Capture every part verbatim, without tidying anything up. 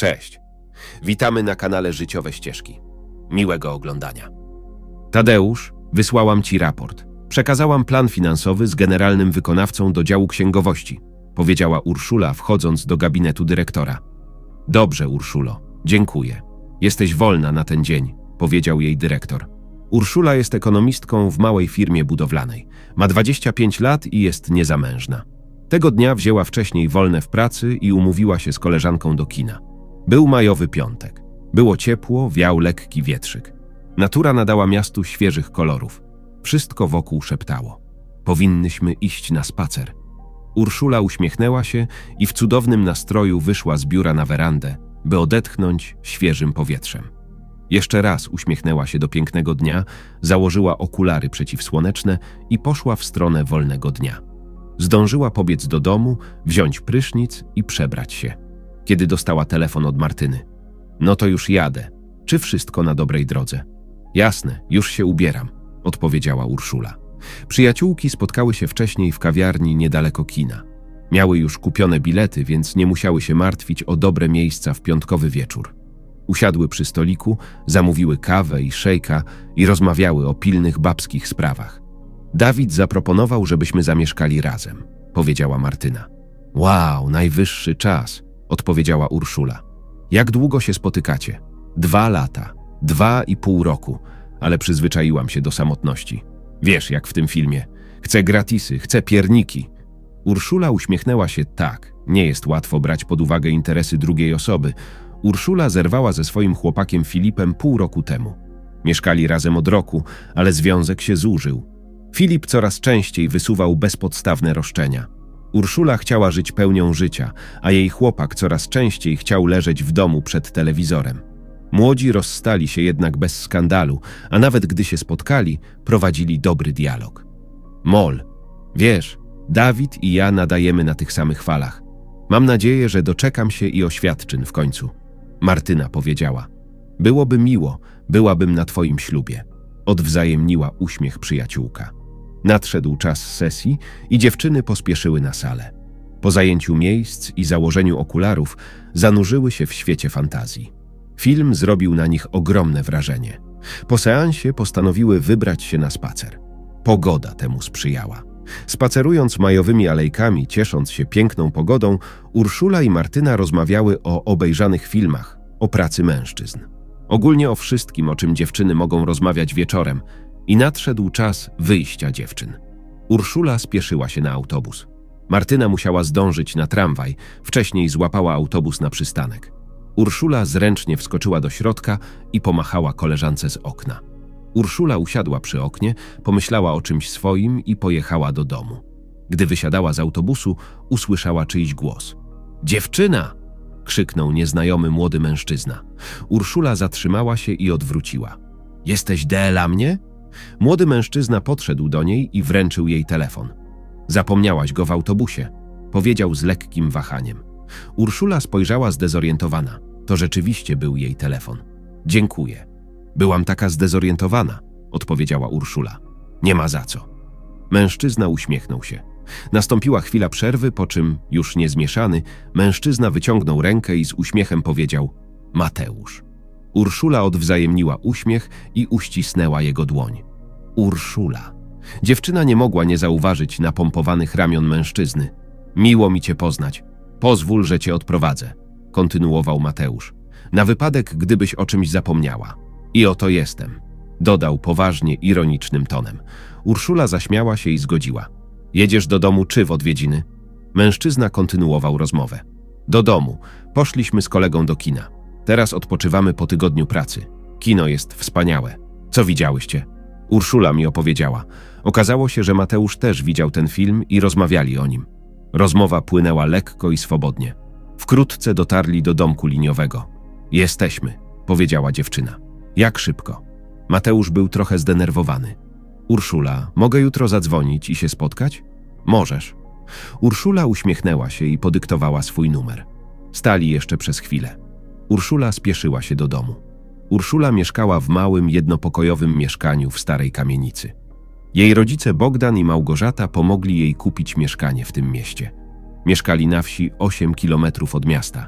Cześć. Witamy na kanale Życiowe Ścieżki. Miłego oglądania. Tadeusz, wysłałam Ci raport. Przekazałam plan finansowy z generalnym wykonawcą do działu księgowości, powiedziała Urszula, wchodząc do gabinetu dyrektora. Dobrze, Urszulo, dziękuję. Jesteś wolna na ten dzień, powiedział jej dyrektor. Urszula jest ekonomistką w małej firmie budowlanej. Ma dwadzieścia pięć lat i jest niezamężna. Tego dnia wzięła wcześniej wolne w pracy i umówiła się z koleżanką do kina. Był majowy piątek. Było ciepło, wiał lekki wietrzyk. Natura nadała miastu świeżych kolorów. Wszystko wokół szeptało. Powinnyśmy iść na spacer. Urszula uśmiechnęła się i w cudownym nastroju wyszła z biura na werandę, by odetchnąć świeżym powietrzem. Jeszcze raz uśmiechnęła się do pięknego dnia, założyła okulary przeciwsłoneczne i poszła w stronę wolnego dnia. Zdążyła pobiec do domu, wziąć prysznic i przebrać się. Kiedy dostała telefon od Martyny. No to już jadę. Czy wszystko na dobrej drodze? Jasne, już się ubieram, odpowiedziała Urszula. Przyjaciółki spotkały się wcześniej w kawiarni niedaleko kina. Miały już kupione bilety, więc nie musiały się martwić o dobre miejsca w piątkowy wieczór. Usiadły przy stoliku, zamówiły kawę i szejka i rozmawiały o pilnych babskich sprawach. Dawid zaproponował, żebyśmy zamieszkali razem, powiedziała Martyna. Wow, najwyższy czas, odpowiedziała Urszula. Jak długo się spotykacie? Dwa lata, dwa i pół roku, ale przyzwyczaiłam się do samotności. Wiesz, jak w tym filmie. Chcę gratisy, chcę pierniki. Urszula uśmiechnęła się tak. Nie jest łatwo brać pod uwagę interesy drugiej osoby. Urszula zerwała ze swoim chłopakiem Filipem pół roku temu. Mieszkali razem od roku, ale związek się zużył. Filip coraz częściej wysuwał bezpodstawne roszczenia. Urszula chciała żyć pełnią życia, a jej chłopak coraz częściej chciał leżeć w domu przed telewizorem. Młodzi rozstali się jednak bez skandalu, a nawet gdy się spotkali, prowadzili dobry dialog. Mol, wiesz, Dawid i ja nadajemy na tych samych falach. Mam nadzieję, że doczekam się i oświadczyn w końcu. Martyna powiedziała. Byłoby miło, byłabym na twoim ślubie. Odwzajemniła uśmiech przyjaciółka. Nadszedł czas sesji i dziewczyny pospieszyły na salę. Po zajęciu miejsc i założeniu okularów zanurzyły się w świecie fantazji. Film zrobił na nich ogromne wrażenie. Po seansie postanowiły wybrać się na spacer. Pogoda temu sprzyjała. Spacerując majowymi alejkami, ciesząc się piękną pogodą, Urszula i Martyna rozmawiały o obejrzanych filmach, o pracy mężczyzn. Ogólnie o wszystkim, o czym dziewczyny mogą rozmawiać wieczorem. I nadszedł czas wyjścia dziewczyn. Urszula spieszyła się na autobus. Martyna musiała zdążyć na tramwaj, wcześniej złapała autobus na przystanek. Urszula zręcznie wskoczyła do środka i pomachała koleżance z okna. Urszula usiadła przy oknie, pomyślała o czymś swoim i pojechała do domu. Gdy wysiadała z autobusu, usłyszała czyjś głos. Dziewczyna! Krzyknął nieznajomy młody mężczyzna. Urszula zatrzymała się i odwróciła. Jesteś dla mnie? Młody mężczyzna podszedł do niej i wręczył jej telefon. Zapomniałaś go w autobusie, powiedział z lekkim wahaniem. Urszula spojrzała zdezorientowana. To rzeczywiście był jej telefon. Dziękuję. Byłam taka zdezorientowana, odpowiedziała Urszula. Nie ma za co. Mężczyzna uśmiechnął się. Nastąpiła chwila przerwy, po czym, już niezmieszany, mężczyzna wyciągnął rękę i z uśmiechem powiedział Mateusz. Urszula odwzajemniła uśmiech i uścisnęła jego dłoń. Urszula. Dziewczyna nie mogła nie zauważyć napompowanych ramion mężczyzny. Miło mi cię poznać. Pozwól, że cię odprowadzę, kontynuował Mateusz. Na wypadek, gdybyś o czymś zapomniała. I oto jestem, dodał poważnie, ironicznym tonem. Urszula zaśmiała się i zgodziła. Jedziesz do domu czy w odwiedziny? Mężczyzna kontynuował rozmowę. Do domu. Poszliśmy z kolegą do kina. Teraz odpoczywamy po tygodniu pracy. Kino jest wspaniałe. Co widziałyście? Urszula mi opowiedziała. Okazało się, że Mateusz też widział ten film i rozmawiali o nim. Rozmowa płynęła lekko i swobodnie. Wkrótce dotarli do domku liniowego. Jesteśmy, powiedziała dziewczyna. Jak szybko? Mateusz był trochę zdenerwowany. Urszula, mogę jutro zadzwonić i się spotkać? Możesz. Urszula uśmiechnęła się i podyktowała swój numer. Stali jeszcze przez chwilę. Urszula spieszyła się do domu. Urszula mieszkała w małym, jednopokojowym mieszkaniu w starej kamienicy. Jej rodzice Bogdan i Małgorzata pomogli jej kupić mieszkanie w tym mieście. Mieszkali na wsi osiem kilometrów od miasta.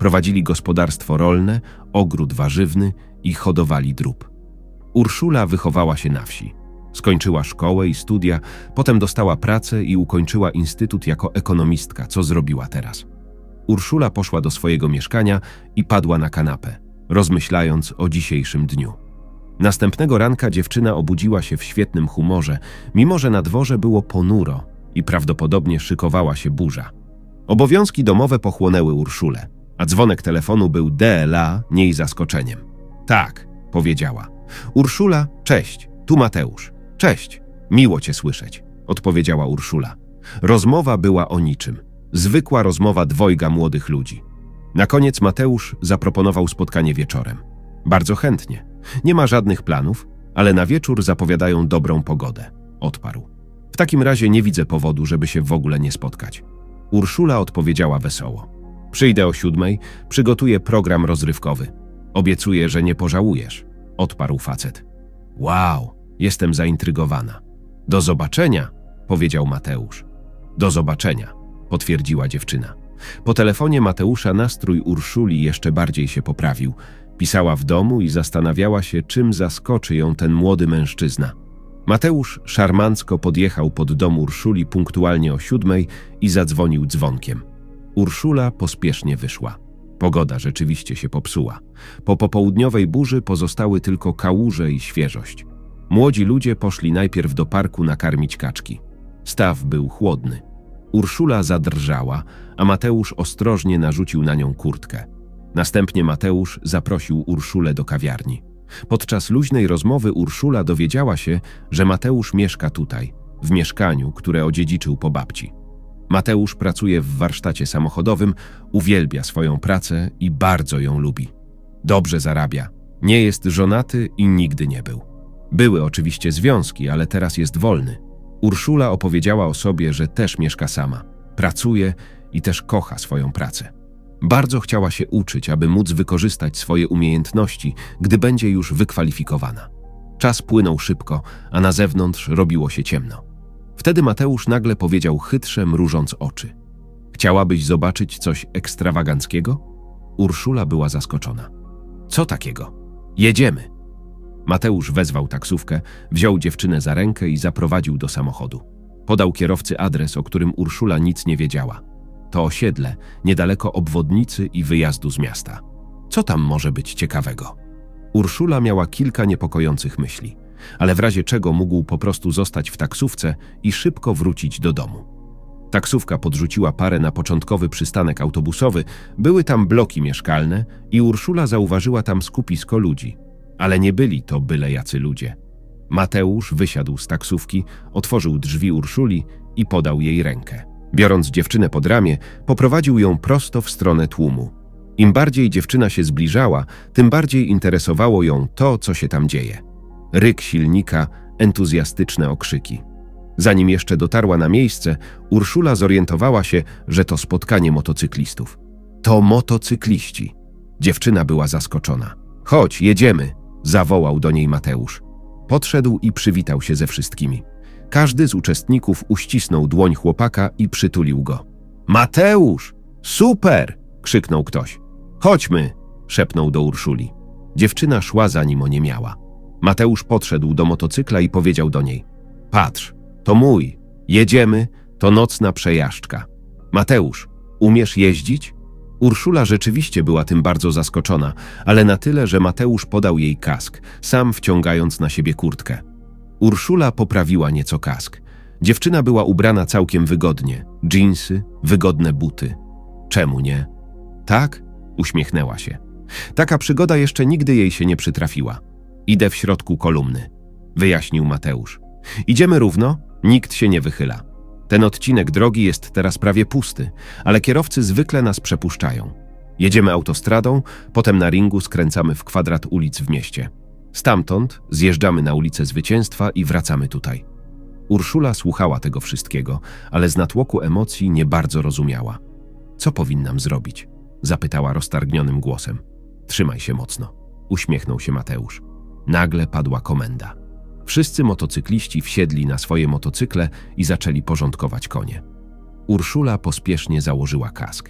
Prowadzili gospodarstwo rolne, ogród warzywny i hodowali drób. Urszula wychowała się na wsi. Skończyła szkołę i studia, potem dostała pracę i ukończyła instytut jako ekonomistka, co zrobiła teraz. Urszula poszła do swojego mieszkania i padła na kanapę, rozmyślając o dzisiejszym dniu. Następnego ranka dziewczyna obudziła się w świetnym humorze, mimo że na dworze było ponuro i prawdopodobnie szykowała się burza. Obowiązki domowe pochłonęły Urszulę, a dzwonek telefonu był dla niej zaskoczeniem. Tak, powiedziała. Urszula, cześć, tu Mateusz. Cześć, miło cię słyszeć, odpowiedziała Urszula. Rozmowa była o niczym. Zwykła rozmowa dwojga młodych ludzi. Na koniec Mateusz zaproponował spotkanie wieczorem. Bardzo chętnie. Nie ma żadnych planów, ale na wieczór zapowiadają dobrą pogodę, odparł. W takim razie nie widzę powodu, żeby się w ogóle nie spotkać. Urszula odpowiedziała wesoło. Przyjdę o siódmej, przygotuję program rozrywkowy. Obiecuję, że nie pożałujesz, odparł facet. Wow, jestem zaintrygowana. Do zobaczenia, powiedział Mateusz. Do zobaczenia, potwierdziła dziewczyna. Po telefonie Mateusza nastrój Urszuli jeszcze bardziej się poprawił. Pisała w domu i zastanawiała się, czym zaskoczy ją ten młody mężczyzna. Mateusz szarmancko podjechał pod dom Urszuli punktualnie o siódmej i zadzwonił dzwonkiem. Urszula pospiesznie wyszła. Pogoda rzeczywiście się popsuła. Po popołudniowej burzy pozostały tylko kałuże i świeżość. Młodzi ludzie poszli najpierw do parku nakarmić kaczki. Staw był chłodny. Urszula zadrżała, a Mateusz ostrożnie narzucił na nią kurtkę. Następnie Mateusz zaprosił Urszulę do kawiarni. Podczas luźnej rozmowy Urszula dowiedziała się, że Mateusz mieszka tutaj, w mieszkaniu, które odziedziczył po babci. Mateusz pracuje w warsztacie samochodowym, uwielbia swoją pracę i bardzo ją lubi. Dobrze zarabia, nie jest żonaty i nigdy nie był. Były oczywiście związki, ale teraz jest wolny. Urszula opowiedziała o sobie, że też mieszka sama, pracuje i też kocha swoją pracę. Bardzo chciała się uczyć, aby móc wykorzystać swoje umiejętności, gdy będzie już wykwalifikowana. Czas płynął szybko, a na zewnątrz robiło się ciemno. Wtedy Mateusz nagle powiedział chytrze, mrużąc oczy. Chciałabyś zobaczyć coś ekstrawaganckiego? Urszula była zaskoczona. Co takiego? Jedziemy. Mateusz wezwał taksówkę, wziął dziewczynę za rękę i zaprowadził do samochodu. Podał kierowcy adres, o którym Urszula nic nie wiedziała. To osiedle, niedaleko obwodnicy i wyjazdu z miasta. Co tam może być ciekawego? Urszula miała kilka niepokojących myśli, ale w razie czego mógł po prostu zostać w taksówce i szybko wrócić do domu. Taksówka podrzuciła parę na początkowy przystanek autobusowy, były tam bloki mieszkalne i Urszula zauważyła tam skupisko ludzi. Ale nie byli to byle jacy ludzie. Mateusz wysiadł z taksówki, otworzył drzwi Urszuli i podał jej rękę. Biorąc dziewczynę pod ramię, poprowadził ją prosto w stronę tłumu. Im bardziej dziewczyna się zbliżała, tym bardziej interesowało ją to, co się tam dzieje. Ryk silnika, entuzjastyczne okrzyki. Zanim jeszcze dotarła na miejsce, Urszula zorientowała się, że to spotkanie motocyklistów. To motocykliści. Dziewczyna była zaskoczona. Chodź, jedziemy, zawołał do niej Mateusz. Podszedł i przywitał się ze wszystkimi. Każdy z uczestników uścisnął dłoń chłopaka i przytulił go. Mateusz! Super! Krzyknął ktoś. Chodźmy! Szepnął do Urszuli. Dziewczyna szła za nim oniemiała. Mateusz podszedł do motocykla i powiedział do niej. Patrz, to mój. Jedziemy, to nocna przejażdżka. Mateusz, umiesz jeździć? Urszula rzeczywiście była tym bardzo zaskoczona, ale na tyle, że Mateusz podał jej kask, sam wciągając na siebie kurtkę. Urszula poprawiła nieco kask. Dziewczyna była ubrana całkiem wygodnie. Dżinsy, wygodne buty. Czemu nie? Tak? Uśmiechnęła się. Taka przygoda jeszcze nigdy jej się nie przytrafiła. Idę w środku kolumny, wyjaśnił Mateusz. Idziemy równo, nikt się nie wychyla. Ten odcinek drogi jest teraz prawie pusty, ale kierowcy zwykle nas przepuszczają. Jedziemy autostradą, potem na ringu skręcamy w kwadrat ulic w mieście. Stamtąd zjeżdżamy na ulicę Zwycięstwa i wracamy tutaj. Urszula słuchała tego wszystkiego, ale z natłoku emocji nie bardzo rozumiała. Co powinnam zrobić? Zapytała roztargnionym głosem. Trzymaj się mocno, uśmiechnął się Mateusz. Nagle padła komenda. Wszyscy motocykliści wsiedli na swoje motocykle i zaczęli porządkować konie. Urszula pospiesznie założyła kask.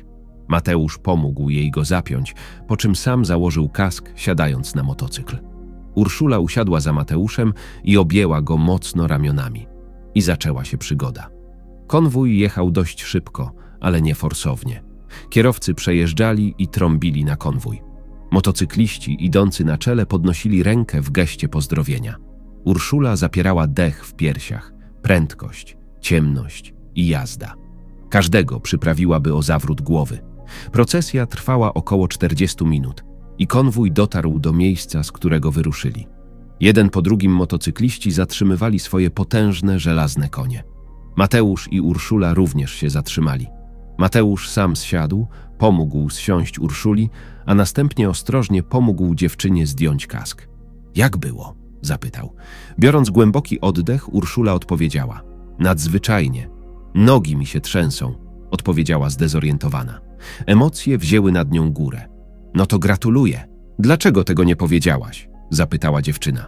Mateusz pomógł jej go zapiąć, po czym sam założył kask, siadając na motocykl. Urszula usiadła za Mateuszem i objęła go mocno ramionami. I zaczęła się przygoda. Konwój jechał dość szybko, ale nie forsownie. Kierowcy przejeżdżali i trąbili na konwój. Motocykliści idący na czele podnosili rękę w geście pozdrowienia. Urszula zapierała dech w piersiach, prędkość, ciemność i jazda. Każdego przyprawiłaby o zawrót głowy. Procesja trwała około czterdziestu minut i konwój dotarł do miejsca, z którego wyruszyli. Jeden po drugim motocykliści zatrzymywali swoje potężne, żelazne konie. Mateusz i Urszula również się zatrzymali. Mateusz sam zsiadł, pomógł zsiąść Urszuli, a następnie ostrożnie pomógł dziewczynie zdjąć kask. Jak było? Zapytał. Biorąc głęboki oddech, Urszula odpowiedziała. Nadzwyczajnie. Nogi mi się trzęsą, odpowiedziała zdezorientowana. Emocje wzięły nad nią górę. No to gratuluję. Dlaczego tego nie powiedziałaś? Zapytała dziewczyna.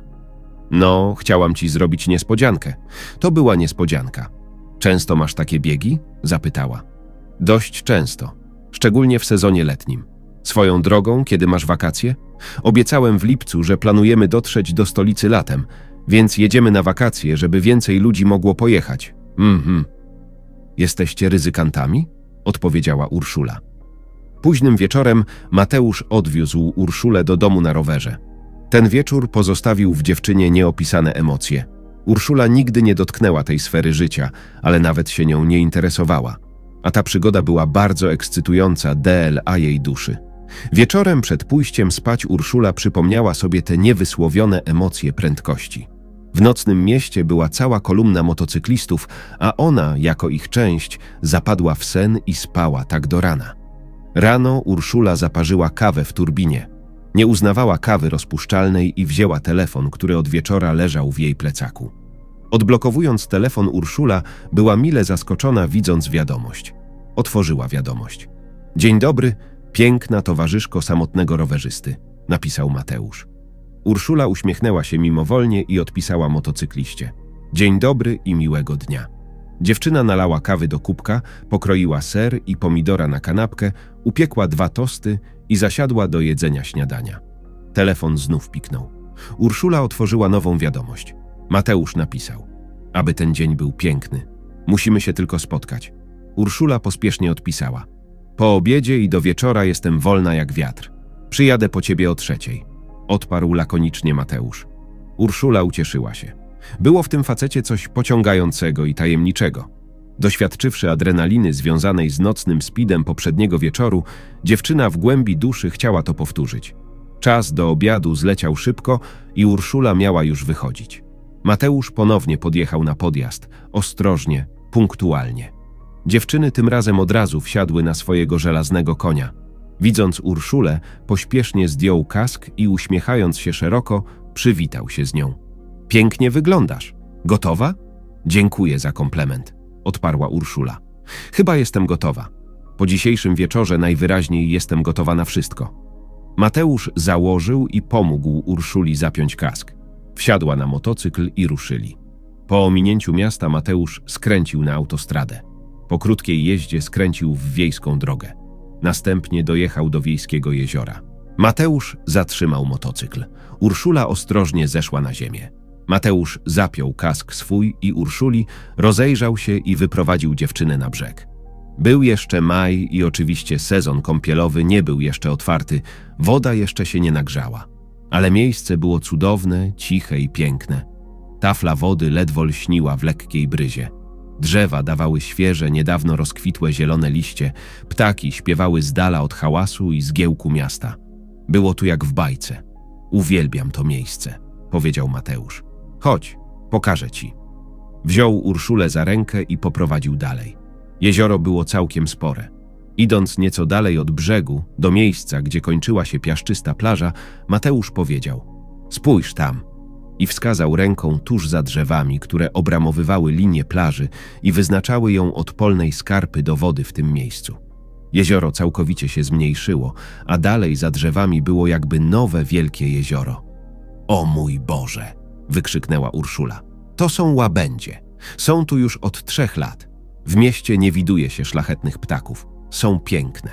No, chciałam ci zrobić niespodziankę. To była niespodzianka. Często masz takie biegi? Zapytała. Dość często, szczególnie w sezonie letnim. Swoją drogą, kiedy masz wakacje? Obiecałem w lipcu, że planujemy dotrzeć do stolicy latem, więc jedziemy na wakacje, żeby więcej ludzi mogło pojechać. Mhm. Jesteście ryzykantami? Odpowiedziała Urszula. Późnym wieczorem Mateusz odwiózł Urszulę do domu na rowerze. Ten wieczór pozostawił w dziewczynie nieopisane emocje. Urszula nigdy nie dotknęła tej sfery życia, ale nawet się nią nie interesowała. A ta przygoda była bardzo ekscytująca D L A jej duszy. Wieczorem przed pójściem spać Urszula przypomniała sobie te niewysłowione emocje prędkości. W nocnym mieście była cała kolumna motocyklistów, a ona, jako ich część, zapadła w sen i spała tak do rana. Rano Urszula zaparzyła kawę w turbinie. Nie uznawała kawy rozpuszczalnej i wzięła telefon, który od wieczora leżał w jej plecaku. Odblokowując telefon, Urszula była mile zaskoczona, widząc wiadomość. Otworzyła wiadomość. Dzień dobry, piękna towarzyszko samotnego rowerzysty, napisał Mateusz. Urszula uśmiechnęła się mimowolnie i odpisała motocykliście. Dzień dobry i miłego dnia. Dziewczyna nalała kawy do kubka, pokroiła ser i pomidora na kanapkę, upiekła dwa tosty i zasiadła do jedzenia śniadania. Telefon znów piknął. Urszula otworzyła nową wiadomość. Mateusz napisał. Aby ten dzień był piękny. Musimy się tylko spotkać. Urszula pospiesznie odpisała. Po obiedzie i do wieczora jestem wolna jak wiatr. Przyjadę po ciebie o trzeciej. Odparł lakonicznie Mateusz. Urszula ucieszyła się. Było w tym facecie coś pociągającego i tajemniczego. Doświadczywszy adrenaliny związanej z nocnym speedem poprzedniego wieczoru, dziewczyna w głębi duszy chciała to powtórzyć. Czas do obiadu zleciał szybko i Urszula miała już wychodzić. Mateusz ponownie podjechał na podjazd, ostrożnie, punktualnie. Dziewczyny tym razem od razu wsiadły na swojego żelaznego konia. Widząc Urszulę, pośpiesznie zdjął kask i uśmiechając się szeroko, przywitał się z nią. Pięknie wyglądasz. Gotowa? Dziękuję za komplement, odparła Urszula. Chyba jestem gotowa. Po dzisiejszym wieczorze najwyraźniej jestem gotowa na wszystko. Mateusz założył i pomógł Urszuli zapiąć kask. Wsiadła na motocykl i ruszyli. Po ominięciu miasta Mateusz skręcił na autostradę. Po krótkiej jeździe skręcił w wiejską drogę. Następnie dojechał do wiejskiego jeziora. Mateusz zatrzymał motocykl. Urszula ostrożnie zeszła na ziemię. Mateusz zapiął kask swój i Urszuli, rozejrzał się i wyprowadził dziewczynę na brzeg. Był jeszcze maj i oczywiście sezon kąpielowy nie był jeszcze otwarty, woda jeszcze się nie nagrzała. Ale miejsce było cudowne, ciche i piękne. Tafla wody ledwo lśniła w lekkiej bryzie. Drzewa dawały świeże, niedawno rozkwitłe zielone liście, ptaki śpiewały z dala od hałasu i zgiełku miasta. Było tu jak w bajce. Uwielbiam to miejsce, powiedział Mateusz. Chodź, pokażę ci. Wziął Urszulę za rękę i poprowadził dalej. Jezioro było całkiem spore. Idąc nieco dalej od brzegu, do miejsca, gdzie kończyła się piaszczysta plaża, Mateusz powiedział: spójrz tam. I wskazał ręką tuż za drzewami, które obramowywały linię plaży i wyznaczały ją od polnej skarpy do wody w tym miejscu. Jezioro całkowicie się zmniejszyło, a dalej za drzewami było jakby nowe wielkie jezioro. O mój Boże! Wykrzyknęła Urszula. To są łabędzie. Są tu już od trzech lat. W mieście nie widuje się szlachetnych ptaków. Są piękne.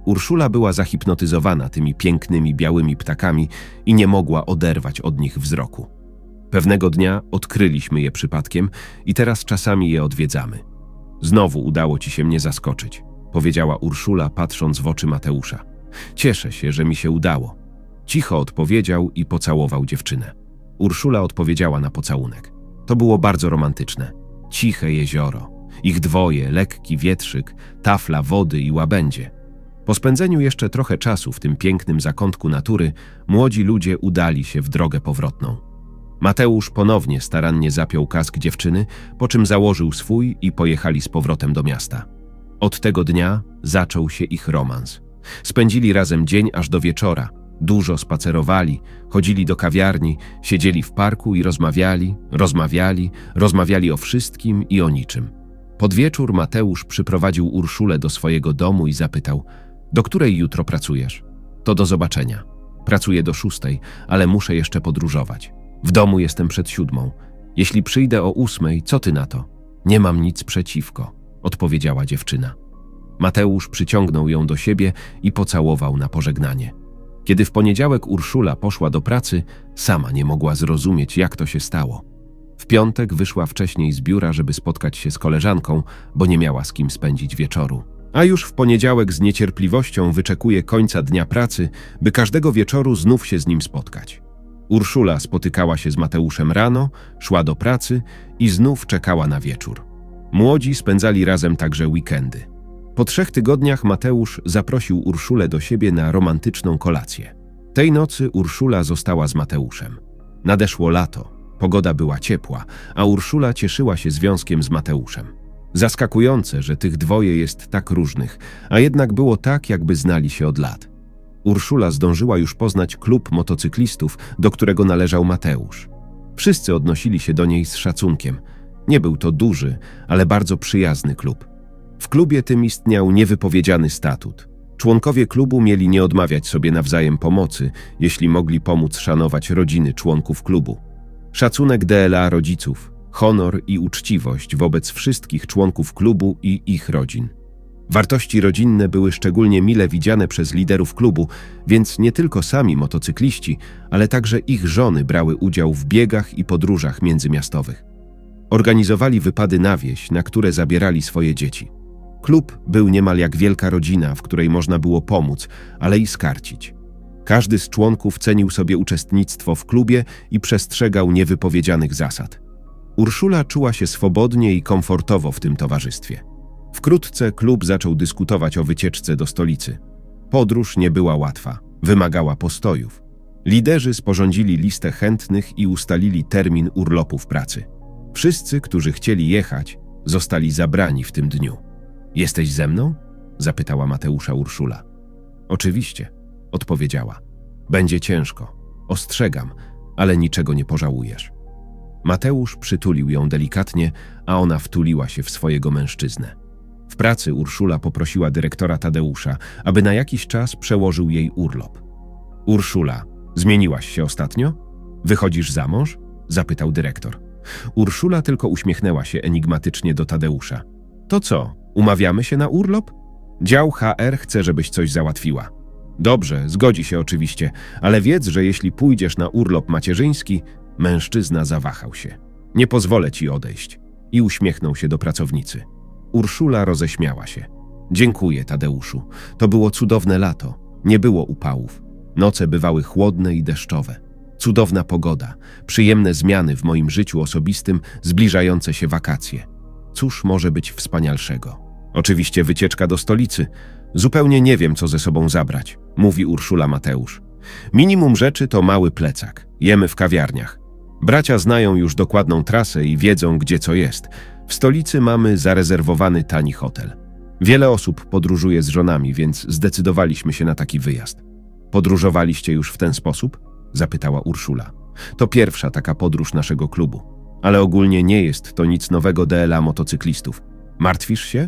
Urszula była zahipnotyzowana tymi pięknymi białymi ptakami i nie mogła oderwać od nich wzroku. Pewnego dnia odkryliśmy je przypadkiem i teraz czasami je odwiedzamy. Znowu udało ci się mnie zaskoczyć, powiedziała Urszula, patrząc w oczy Mateusza. Cieszę się, że mi się udało. Cicho odpowiedział i pocałował dziewczynę. Urszula odpowiedziała na pocałunek. To było bardzo romantyczne. Ciche jezioro, ich dwoje, lekki wietrzyk, tafla wody i łabędzie. Po spędzeniu jeszcze trochę czasu w tym pięknym zakątku natury, młodzi ludzie udali się w drogę powrotną. Mateusz ponownie starannie zapiął kask dziewczyny, po czym założył swój i pojechali z powrotem do miasta. Od tego dnia zaczął się ich romans. Spędzili razem dzień aż do wieczora. Dużo spacerowali, chodzili do kawiarni, siedzieli w parku i rozmawiali, rozmawiali, rozmawiali o wszystkim i o niczym. Pod wieczór Mateusz przyprowadził Urszulę do swojego domu i zapytał: do której jutro pracujesz? To do zobaczenia. Pracuję do szóstej, ale muszę jeszcze podróżować. W domu jestem przed siódmą. Jeśli przyjdę o ósmej, co ty na to? Nie mam nic przeciwko, odpowiedziała dziewczyna. Mateusz przyciągnął ją do siebie i pocałował na pożegnanie. Kiedy w poniedziałek Urszula poszła do pracy, sama nie mogła zrozumieć, jak to się stało. W piątek wyszła wcześniej z biura, żeby spotkać się z koleżanką, bo nie miała z kim spędzić wieczoru. A już w poniedziałek z niecierpliwością wyczekuje końca dnia pracy, by każdego wieczoru znów się z nim spotkać. Urszula spotykała się z Mateuszem rano, szła do pracy i znów czekała na wieczór. Młodzi spędzali razem także weekendy. Po trzech tygodniach Mateusz zaprosił Urszulę do siebie na romantyczną kolację. Tej nocy Urszula została z Mateuszem. Nadeszło lato, pogoda była ciepła, a Urszula cieszyła się związkiem z Mateuszem. Zaskakujące, że tych dwoje jest tak różnych, a jednak było tak, jakby znali się od lat. Urszula zdążyła już poznać klub motocyklistów, do którego należał Mateusz. Wszyscy odnosili się do niej z szacunkiem. Nie był to duży, ale bardzo przyjazny klub. W klubie tym istniał niewypowiedziany statut. Członkowie klubu mieli nie odmawiać sobie nawzajem pomocy, jeśli mogli pomóc szanować rodziny członków klubu. Szacunek D L A rodziców, honor i uczciwość wobec wszystkich członków klubu i ich rodzin. Wartości rodzinne były szczególnie mile widziane przez liderów klubu, więc nie tylko sami motocykliści, ale także ich żony brały udział w biegach i podróżach międzymiastowych. Organizowali wypady na wieś, na które zabierali swoje dzieci. Klub był niemal jak wielka rodzina, w której można było pomóc, ale i skarcić. Każdy z członków cenił sobie uczestnictwo w klubie i przestrzegał niewypowiedzianych zasad. Urszula czuła się swobodnie i komfortowo w tym towarzystwie. Wkrótce klub zaczął dyskutować o wycieczce do stolicy. Podróż nie była łatwa, wymagała postojów. Liderzy sporządzili listę chętnych i ustalili termin urlopów pracy. Wszyscy, którzy chcieli jechać, zostali zabrani w tym dniu. Jesteś ze mną? Zapytała Mateusza Urszula. Oczywiście, odpowiedziała. Będzie ciężko. Ostrzegam, ale niczego nie pożałujesz. Mateusz przytulił ją delikatnie, a ona wtuliła się w swojego mężczyznę. W pracy Urszula poprosiła dyrektora Tadeusza, aby na jakiś czas przełożył jej urlop. Urszula, zmieniłaś się ostatnio? Wychodzisz za mąż? Zapytał dyrektor. Urszula tylko uśmiechnęła się enigmatycznie do Tadeusza. To co, umawiamy się na urlop? Dział H R chce, żebyś coś załatwiła. Dobrze, zgodzi się oczywiście, ale wiedz, że jeśli pójdziesz na urlop macierzyński, mężczyzna zawahał się. Nie pozwolę ci odejść. I uśmiechnął się do pracownicy. Urszula roześmiała się. Dziękuję, Tadeuszu. To było cudowne lato. Nie było upałów. Noce bywały chłodne i deszczowe. Cudowna pogoda, przyjemne zmiany w moim życiu osobistym, zbliżające się wakacje. Cóż może być wspanialszego? Oczywiście wycieczka do stolicy. Zupełnie nie wiem, co ze sobą zabrać, mówi Urszula Mateusz. Minimum rzeczy to mały plecak. Jemy w kawiarniach. Bracia znają już dokładną trasę i wiedzą, gdzie co jest. W stolicy mamy zarezerwowany tani hotel. Wiele osób podróżuje z żonami, więc zdecydowaliśmy się na taki wyjazd. Podróżowaliście już w ten sposób? Zapytała Urszula. To pierwsza taka podróż naszego klubu. Ale ogólnie nie jest to nic nowego D L A motocyklistów. Martwisz się?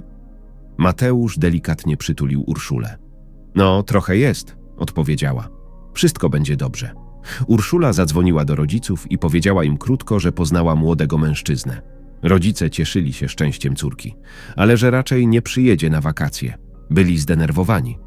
Mateusz delikatnie przytulił Urszulę. No, trochę jest, odpowiedziała. Wszystko będzie dobrze. Urszula zadzwoniła do rodziców i powiedziała im krótko, że poznała młodego mężczyznę. Rodzice cieszyli się szczęściem córki, ale że raczej nie przyjedzie na wakacje. Byli zdenerwowani.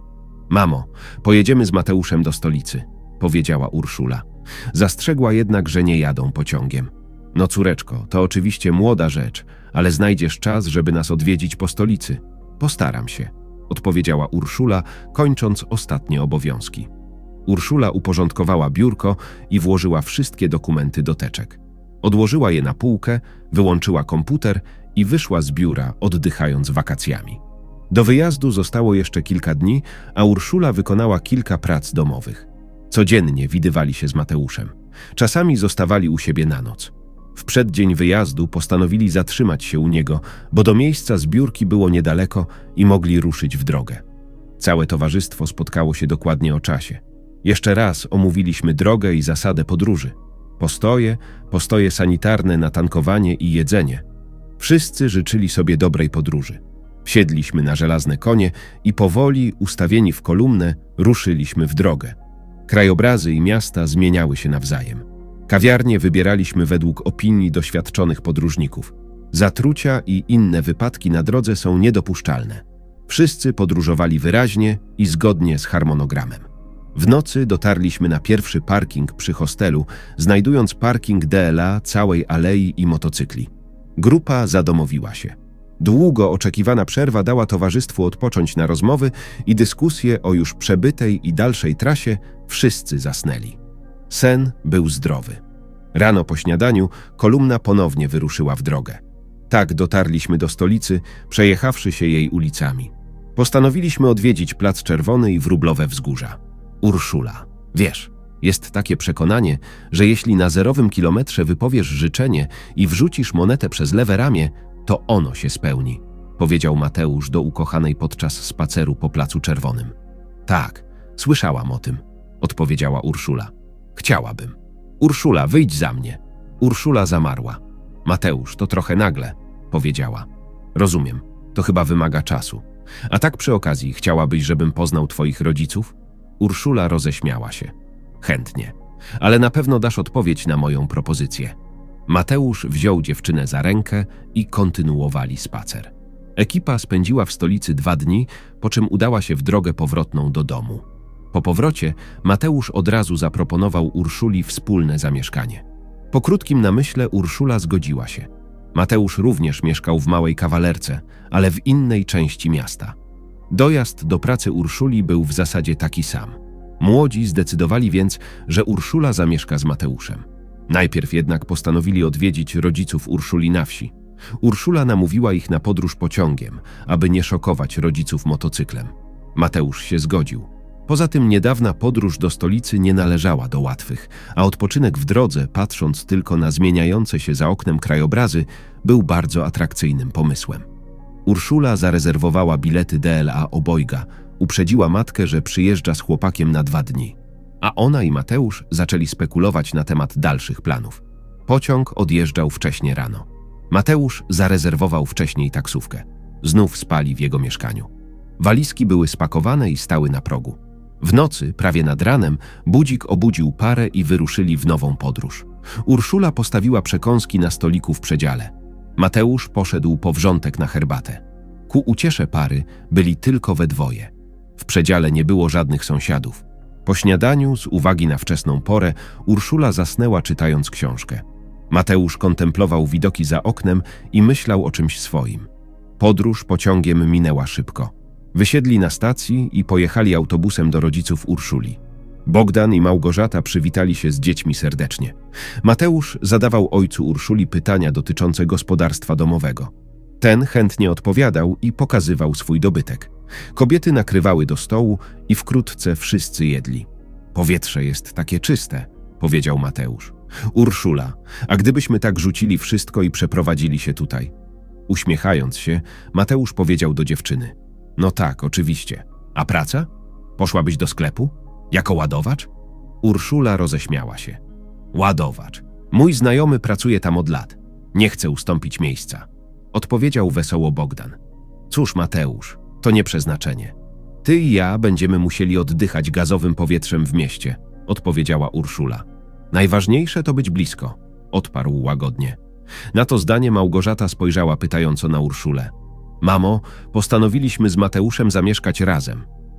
Mamo, pojedziemy z Mateuszem do stolicy, powiedziała Urszula. Zastrzegła jednak, że nie jadą pociągiem. No córeczko, to oczywiście młoda rzecz, ale znajdziesz czas, żeby nas odwiedzić po stolicy. Postaram się, odpowiedziała Urszula, kończąc ostatnie obowiązki. Urszula uporządkowała biurko i włożyła wszystkie dokumenty do teczek. Odłożyła je na półkę, wyłączyła komputer i wyszła z biura, oddychając wakacjami. Do wyjazdu zostało jeszcze kilka dni, a Urszula wykonała kilka prac domowych. Codziennie widywali się z Mateuszem. Czasami zostawali u siebie na noc. W przeddzień wyjazdu postanowili zatrzymać się u niego, bo do miejsca zbiórki było niedaleko i mogli ruszyć w drogę. Całe towarzystwo spotkało się dokładnie o czasie. Jeszcze raz omówiliśmy drogę i zasadę podróży. Postoje, postoje sanitarne na tankowanie i jedzenie. Wszyscy życzyli sobie dobrej podróży. Wsiedliśmy na żelazne konie i powoli, ustawieni w kolumnę, ruszyliśmy w drogę. Krajobrazy i miasta zmieniały się nawzajem. Kawiarnie wybieraliśmy według opinii doświadczonych podróżników. Zatrucia i inne wypadki na drodze są niedopuszczalne. Wszyscy podróżowali wyraźnie i zgodnie z harmonogramem. W nocy dotarliśmy na pierwszy parking przy hostelu, znajdując parking D L A, całej alei i motocykli. Grupa zadomowiła się. Długo oczekiwana przerwa dała towarzystwu odpocząć na rozmowy i dyskusje o już przebytej i dalszej trasie. Wszyscy zasnęli. Sen był zdrowy. Rano po śniadaniu kolumna ponownie wyruszyła w drogę. Tak dotarliśmy do stolicy, przejechawszy się jej ulicami. Postanowiliśmy odwiedzić Plac Czerwony i Wróblowe Wzgórza. Urszula, wiesz, jest takie przekonanie, że jeśli na zerowym kilometrze wypowiesz życzenie i wrzucisz monetę przez lewe ramię, to ono się spełni, powiedział Mateusz do ukochanej podczas spaceru po Placu Czerwonym. Tak, słyszałam o tym, odpowiedziała Urszula. Chciałabym. Urszula, wyjdź za mnie. Urszula zamarła. Mateusz, to trochę nagle, powiedziała. Rozumiem, to chyba wymaga czasu. A tak przy okazji, chciałabyś, żebym poznał twoich rodziców? Urszula roześmiała się. Chętnie, ale na pewno dasz odpowiedź na moją propozycję. Mateusz wziął dziewczynę za rękę i kontynuowali spacer. Ekipa spędziła w stolicy dwa dni, po czym udała się w drogę powrotną do domu. Po powrocie Mateusz od razu zaproponował Urszuli wspólne zamieszkanie. Po krótkim namyśle Urszula zgodziła się. Mateusz również mieszkał w Małej Kawalerce, ale w innej części miasta. Dojazd do pracy Urszuli był w zasadzie taki sam. Młodzi zdecydowali więc, że Urszula zamieszka z Mateuszem. Najpierw jednak postanowili odwiedzić rodziców Urszuli na wsi. Urszula namówiła ich na podróż pociągiem, aby nie szokować rodziców motocyklem. Mateusz się zgodził. Poza tym niedawna podróż do stolicy nie należała do łatwych, a odpoczynek w drodze, patrząc tylko na zmieniające się za oknem krajobrazy, był bardzo atrakcyjnym pomysłem. Urszula zarezerwowała bilety D L A obojga, uprzedziła matkę, że przyjeżdża z chłopakiem na dwa dni. A ona i Mateusz zaczęli spekulować na temat dalszych planów. Pociąg odjeżdżał wcześnie rano. Mateusz zarezerwował wcześniej taksówkę. Znów spali w jego mieszkaniu. Walizki były spakowane i stały na progu. W nocy, prawie nad ranem, budzik obudził parę i wyruszyli w nową podróż. Urszula postawiła przekąski na stoliku w przedziale. Mateusz poszedł po wrzątek na herbatę. Ku uciesze pary byli tylko we dwoje. W przedziale nie było żadnych sąsiadów. Po śniadaniu, z uwagi na wczesną porę, Urszula zasnęła, czytając książkę. Mateusz kontemplował widoki za oknem i myślał o czymś swoim. Podróż pociągiem minęła szybko. Wysiedli na stacji i pojechali autobusem do rodziców Urszuli. Bogdan i Małgorzata przywitali się z dziećmi serdecznie. Mateusz zadawał ojcu Urszuli pytania dotyczące gospodarstwa domowego. Ten chętnie odpowiadał i pokazywał swój dobytek. Kobiety nakrywały do stołu i wkrótce wszyscy jedli. Powietrze jest takie czyste, powiedział Mateusz. Urszula, a gdybyśmy tak rzucili wszystko i przeprowadzili się tutaj? Uśmiechając się, Mateusz powiedział do dziewczyny. No tak, oczywiście. A praca? Poszłabyś do sklepu? Jako ładowacz? Urszula roześmiała się. Ładowacz. Mój znajomy pracuje tam od lat. Nie chce ustąpić miejsca. Odpowiedział wesoło Bogdan. Cóż, Mateusz, to nie przeznaczenie. Ty i ja będziemy musieli oddychać gazowym powietrzem w mieście, odpowiedziała Urszula. Najważniejsze to być blisko, odparł łagodnie. Na to zdanie Małgorzata spojrzała pytająco na Urszulę. Mamo, postanowiliśmy z Mateuszem zamieszkać razem.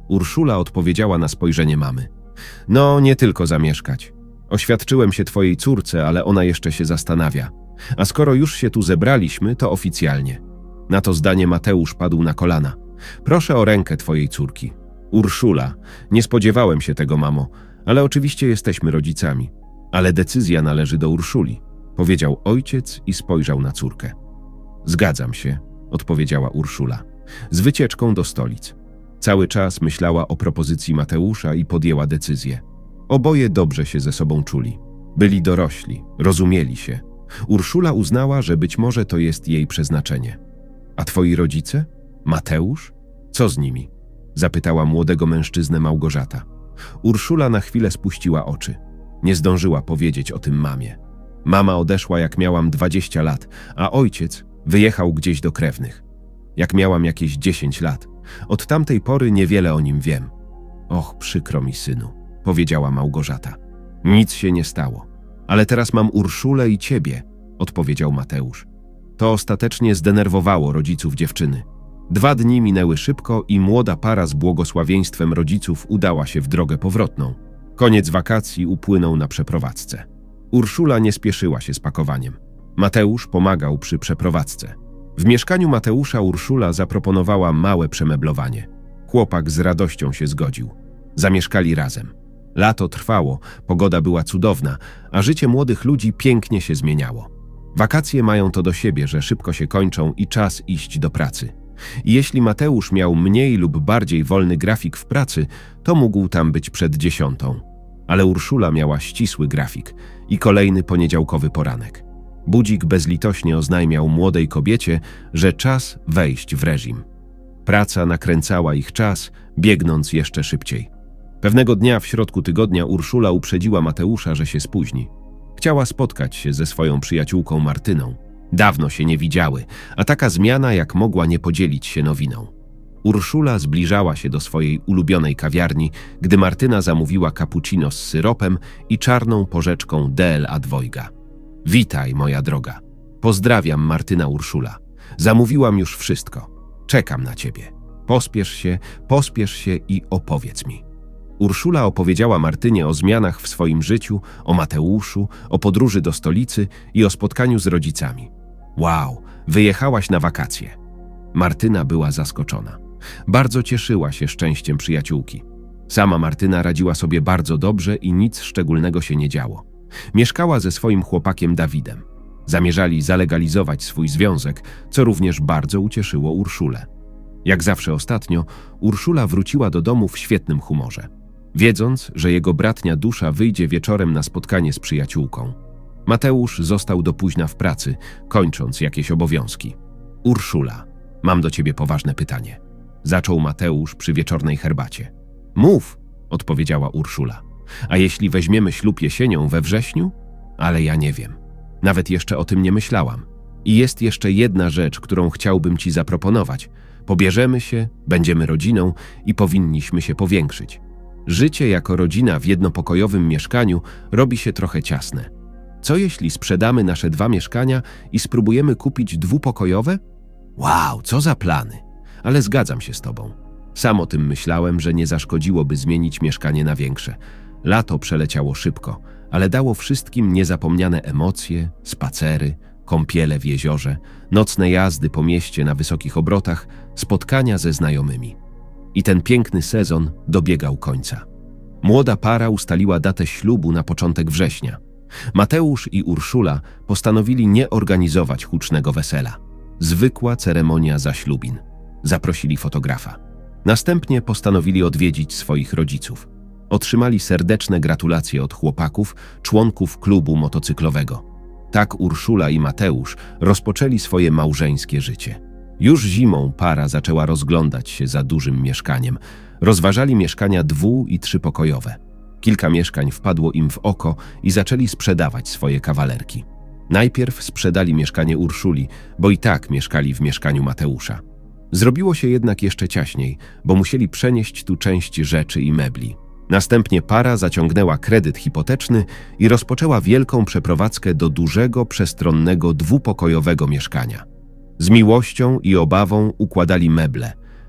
Urszula odpowiedziała na spojrzenie mamy. No, nie tylko zamieszkać. Oświadczyłem się twojej córce, ale ona jeszcze się zastanawia. A skoro już się tu zebraliśmy, to oficjalnie. Na to zdanie Mateusz padł na kolana. Proszę o rękę twojej córki. Urszula, nie spodziewałem się tego, mamo, ale oczywiście jesteśmy rodzicami. Ale decyzja należy do Urszuli, powiedział ojciec i spojrzał na córkę. Zgadzam się, odpowiedziała Urszula. Z wycieczką do stolic. Cały czas myślała o propozycji Mateusza i podjęła decyzję. Oboje dobrze się ze sobą czuli. Byli dorośli, rozumieli się. Urszula uznała, że być może to jest jej przeznaczenie. A twoi rodzice? Mateusz? Co z nimi? Zapytała młodego mężczyznę Małgorzata. Urszula na chwilę spuściła oczy. Nie zdążyła powiedzieć o tym mamie. Mama odeszła, jak miałam dwadzieścia lat, a ojciec wyjechał gdzieś do krewnych. Jak miałam jakieś dziesięć lat. Od tamtej pory niewiele o nim wiem. Och, przykro mi, synu, powiedziała Małgorzata. Nic się nie stało. Ale teraz mam Urszulę i ciebie, odpowiedział Mateusz. To ostatecznie zdenerwowało rodziców dziewczyny. Dwa dni minęły szybko i młoda para z błogosławieństwem rodziców udała się w drogę powrotną. Koniec wakacji upłynął na przeprowadzce. Urszula nie spieszyła się z pakowaniem. Mateusz pomagał przy przeprowadzce. W mieszkaniu Mateusza Urszula zaproponowała małe przemeblowanie. Chłopak z radością się zgodził. Zamieszkali razem. Lato trwało, pogoda była cudowna, a życie młodych ludzi pięknie się zmieniało. Wakacje mają to do siebie, że szybko się kończą i czas iść do pracy. I jeśli Mateusz miał mniej lub bardziej wolny grafik w pracy, to mógł tam być przed dziesiątą. Ale Urszula miała ścisły grafik i kolejny poniedziałkowy poranek. Budzik bezlitośnie oznajmiał młodej kobiecie, że czas wejść w reżim. Praca nakręcała ich czas, biegnąc jeszcze szybciej. Pewnego dnia w środku tygodnia Urszula uprzedziła Mateusza, że się spóźni. Chciała spotkać się ze swoją przyjaciółką Martyną. Dawno się nie widziały, a taka zmiana jak mogła nie podzielić się nowiną. Urszula zbliżała się do swojej ulubionej kawiarni, gdy Martyna zamówiła cappuccino z syropem i czarną porzeczką D L A dwojga. Witaj, moja droga. Pozdrawiam, Martyna Urszula. Zamówiłam już wszystko. Czekam na ciebie. Pospiesz się, pospiesz się i opowiedz mi. Urszula opowiedziała Martynie o zmianach w swoim życiu, o Mateuszu, o podróży do stolicy i o spotkaniu z rodzicami. Wow, wyjechałaś na wakacje. Martyna była zaskoczona. Bardzo cieszyła się szczęściem przyjaciółki. Sama Martyna radziła sobie bardzo dobrze i nic szczególnego się nie działo. Mieszkała ze swoim chłopakiem Dawidem. Zamierzali zalegalizować swój związek, co również bardzo ucieszyło Urszulę. Jak zawsze ostatnio, Urszula wróciła do domu w świetnym humorze, wiedząc, że jego bratnia dusza wyjdzie wieczorem na spotkanie z przyjaciółką. Mateusz został do późna w pracy, kończąc jakieś obowiązki. Urszula, mam do ciebie poważne pytanie. Zaczął Mateusz przy wieczornej herbacie. Mów, odpowiedziała Urszula. A jeśli weźmiemy ślub jesienią we wrześniu? Ale ja nie wiem. Nawet jeszcze o tym nie myślałam. I jest jeszcze jedna rzecz, którą chciałbym ci zaproponować. Pobierzemy się, będziemy rodziną i powinniśmy się powiększyć. Życie jako rodzina w jednopokojowym mieszkaniu robi się trochę ciasne. Co jeśli sprzedamy nasze dwa mieszkania i spróbujemy kupić dwupokojowe? Wow, co za plany! Ale zgadzam się z tobą. Sam o tym myślałem, że nie zaszkodziłoby zmienić mieszkanie na większe. Lato przeleciało szybko, ale dało wszystkim niezapomniane emocje, spacery, kąpiele w jeziorze, nocne jazdy po mieście na wysokich obrotach, spotkania ze znajomymi. I ten piękny sezon dobiegał końca. Młoda para ustaliła datę ślubu na początek września. Mateusz i Urszula postanowili nie organizować hucznego wesela. Zwykła ceremonia zaślubin. Zaprosili fotografa. Następnie postanowili odwiedzić swoich rodziców. Otrzymali serdeczne gratulacje od chłopaków, członków klubu motocyklowego. Tak Urszula i Mateusz rozpoczęli swoje małżeńskie życie. Już zimą para zaczęła rozglądać się za dużym mieszkaniem. Rozważali mieszkania dwu- i trzypokojowe. Kilka mieszkań wpadło im w oko i zaczęli sprzedawać swoje kawalerki. Najpierw sprzedali mieszkanie Urszuli, bo i tak mieszkali w mieszkaniu Mateusza. Zrobiło się jednak jeszcze ciaśniej, bo musieli przenieść tu część rzeczy i mebli. Następnie para zaciągnęła kredyt hipoteczny i rozpoczęła wielką przeprowadzkę do dużego, przestronnego, dwupokojowego mieszkania. Z miłością i obawą układali meble,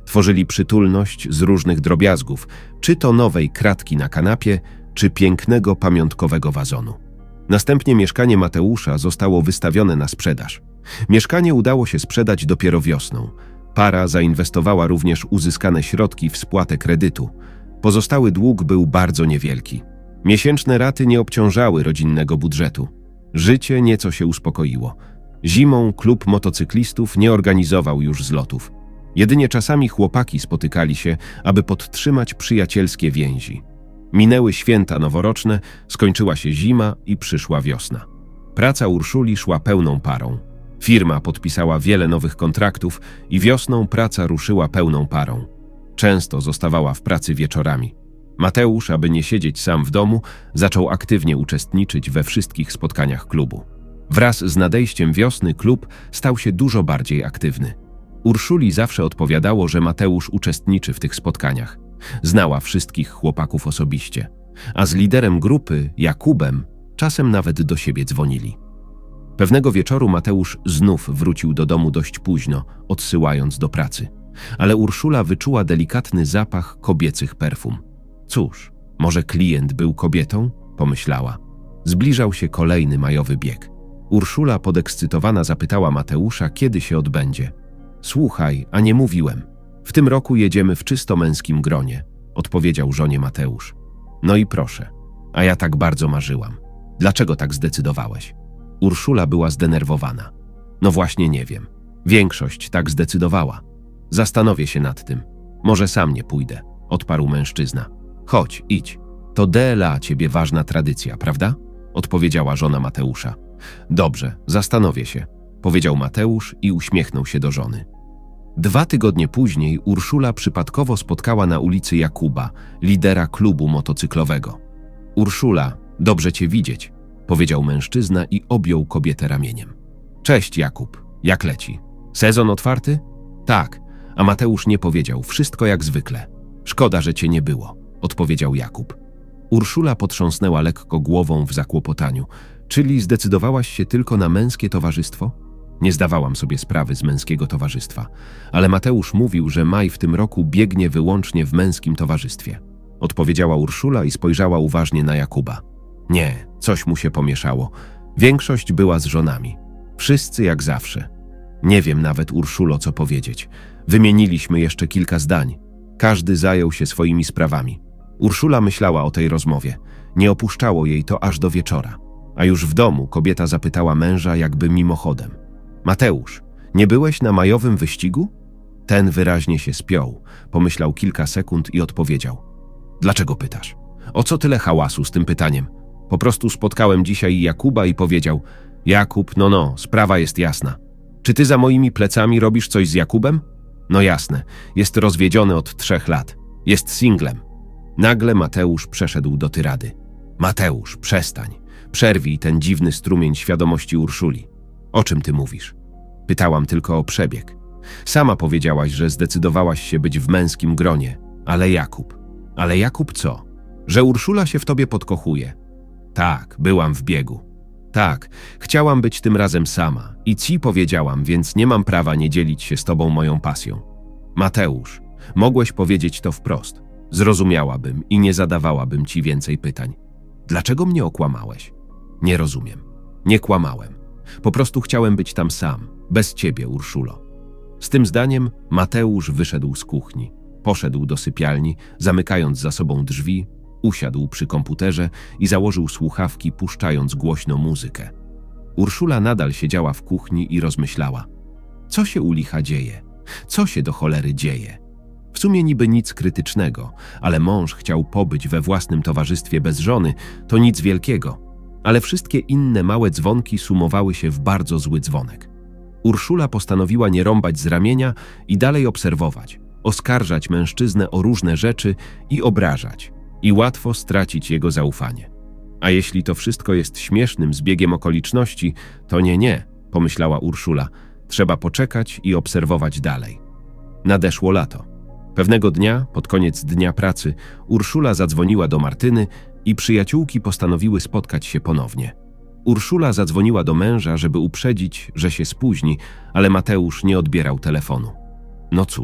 Tworzyli przytulność z różnych drobiazgów, czy to nowej kratki na kanapie, czy pięknego pamiątkowego wazonu. Następnie mieszkanie Mateusza zostało wystawione na sprzedaż. Mieszkanie udało się sprzedać dopiero wiosną. Para zainwestowała również uzyskane środki w spłatę kredytu. Pozostały dług był bardzo niewielki. Miesięczne raty nie obciążały rodzinnego budżetu. Życie nieco się uspokoiło. Zimą klub motocyklistów nie organizował już zlotów. Jedynie czasami chłopaki spotykali się, aby podtrzymać przyjacielskie więzi. Minęły święta noworoczne, skończyła się zima i przyszła wiosna. Praca Urszuli szła pełną parą. Firma podpisała wiele nowych kontraktów i wiosną praca ruszyła pełną parą. Często zostawała w pracy wieczorami. Mateusz, aby nie siedzieć sam w domu, zaczął aktywnie uczestniczyć we wszystkich spotkaniach klubu. Wraz z nadejściem wiosny klub stał się dużo bardziej aktywny. Urszuli zawsze odpowiadało, że Mateusz uczestniczy w tych spotkaniach. Znała wszystkich chłopaków osobiście, a z liderem grupy, Jakubem, czasem nawet do siebie dzwonili. Pewnego wieczoru Mateusz znów wrócił do domu dość późno, odsyłając do pracy. Ale Urszula wyczuła delikatny zapach kobiecych perfum. Cóż, może klient był kobietą? Pomyślała. Zbliżał się kolejny majowy bieg. Urszula podekscytowana zapytała Mateusza, kiedy się odbędzie. Słuchaj, a nie mówiłem. W tym roku jedziemy w czysto męskim gronie, odpowiedział żonie Mateusz. No i proszę, a ja tak bardzo marzyłam. Dlaczego tak zdecydowałeś? Urszula była zdenerwowana. No właśnie nie wiem. Większość tak zdecydowała. Zastanowię się nad tym. Może sam nie pójdę, odparł mężczyzna. Chodź, idź. To dla ciebie ważna tradycja, prawda? Odpowiedziała żona Mateusza. Dobrze, zastanowię się, powiedział Mateusz i uśmiechnął się do żony. Dwa tygodnie później Urszula przypadkowo spotkała na ulicy Jakuba, lidera klubu motocyklowego. Urszula, dobrze cię widzieć, powiedział mężczyzna i objął kobietę ramieniem. Cześć Jakub, jak leci? Sezon otwarty? Tak, a Mateusz nie powiedział, wszystko jak zwykle. Szkoda, że cię nie było, odpowiedział Jakub. Urszula potrząsnęła lekko głową w zakłopotaniu. Czyli zdecydowałaś się tylko na męskie towarzystwo? Nie zdawałam sobie sprawy z męskiego towarzystwa, ale Mateusz mówił, że maj w tym roku biegnie wyłącznie w męskim towarzystwie. Odpowiedziała Urszula i spojrzała uważnie na Jakuba. Nie, coś mu się pomieszało. Większość była z żonami. Wszyscy jak zawsze. Nie wiem nawet, Urszulo, co powiedzieć. Wymieniliśmy jeszcze kilka zdań. Każdy zajął się swoimi sprawami. Urszula myślała o tej rozmowie. Nie opuszczało jej to aż do wieczora. A już w domu kobieta zapytała męża jakby mimochodem. Mateusz, nie byłeś na majowym wyścigu? Ten wyraźnie się spiął, pomyślał kilka sekund i odpowiedział. Dlaczego pytasz? O co tyle hałasu z tym pytaniem? Po prostu spotkałem dzisiaj Jakuba i powiedział. Jakub, no no, sprawa jest jasna. Czy ty za moimi plecami robisz coś z Jakubem? No jasne, jest rozwiedziony od trzech lat. Jest singlem. Nagle Mateusz przeszedł do tyrady. Mateusz, przestań. Przerwij ten dziwny strumień świadomości Urszuli. O czym ty mówisz? Pytałam tylko o przebieg. Sama powiedziałaś, że zdecydowałaś się być w męskim gronie. Ale Jakub. Ale Jakub co? Że Urszula się w tobie podkochuje. Tak, byłam w biegu. Tak, chciałam być tym razem sama i ci powiedziałam, więc nie mam prawa nie dzielić się z tobą moją pasją. Mateusz, mogłeś powiedzieć to wprost. Zrozumiałabym i nie zadawałabym ci więcej pytań. Dlaczego mnie okłamałeś? Nie rozumiem. Nie kłamałem. Po prostu chciałem być tam sam, bez ciebie, Urszulo. Z tym zdaniem Mateusz wyszedł z kuchni. Poszedł do sypialni, zamykając za sobą drzwi, usiadł przy komputerze i założył słuchawki, puszczając głośno muzykę. Urszula nadal siedziała w kuchni i rozmyślała. Co się u licha dzieje? Co się do cholery dzieje? W sumie niby nic krytycznego, ale mąż chciał pobyć we własnym towarzystwie bez żony, to nic wielkiego. Ale wszystkie inne małe dzwonki sumowały się w bardzo zły dzwonek. Urszula postanowiła nie rąbać z ramienia i dalej obserwować, oskarżać mężczyznę o różne rzeczy i obrażać. I łatwo stracić jego zaufanie. A jeśli to wszystko jest śmiesznym zbiegiem okoliczności, to nie, nie, pomyślała Urszula. Trzeba poczekać i obserwować dalej. Nadeszło lato. Pewnego dnia, pod koniec dnia pracy, Urszula zadzwoniła do Martyny i przyjaciółki postanowiły spotkać się ponownie. Urszula zadzwoniła do męża, żeby uprzedzić, że się spóźni, ale Mateusz nie odbierał telefonu. No cóż,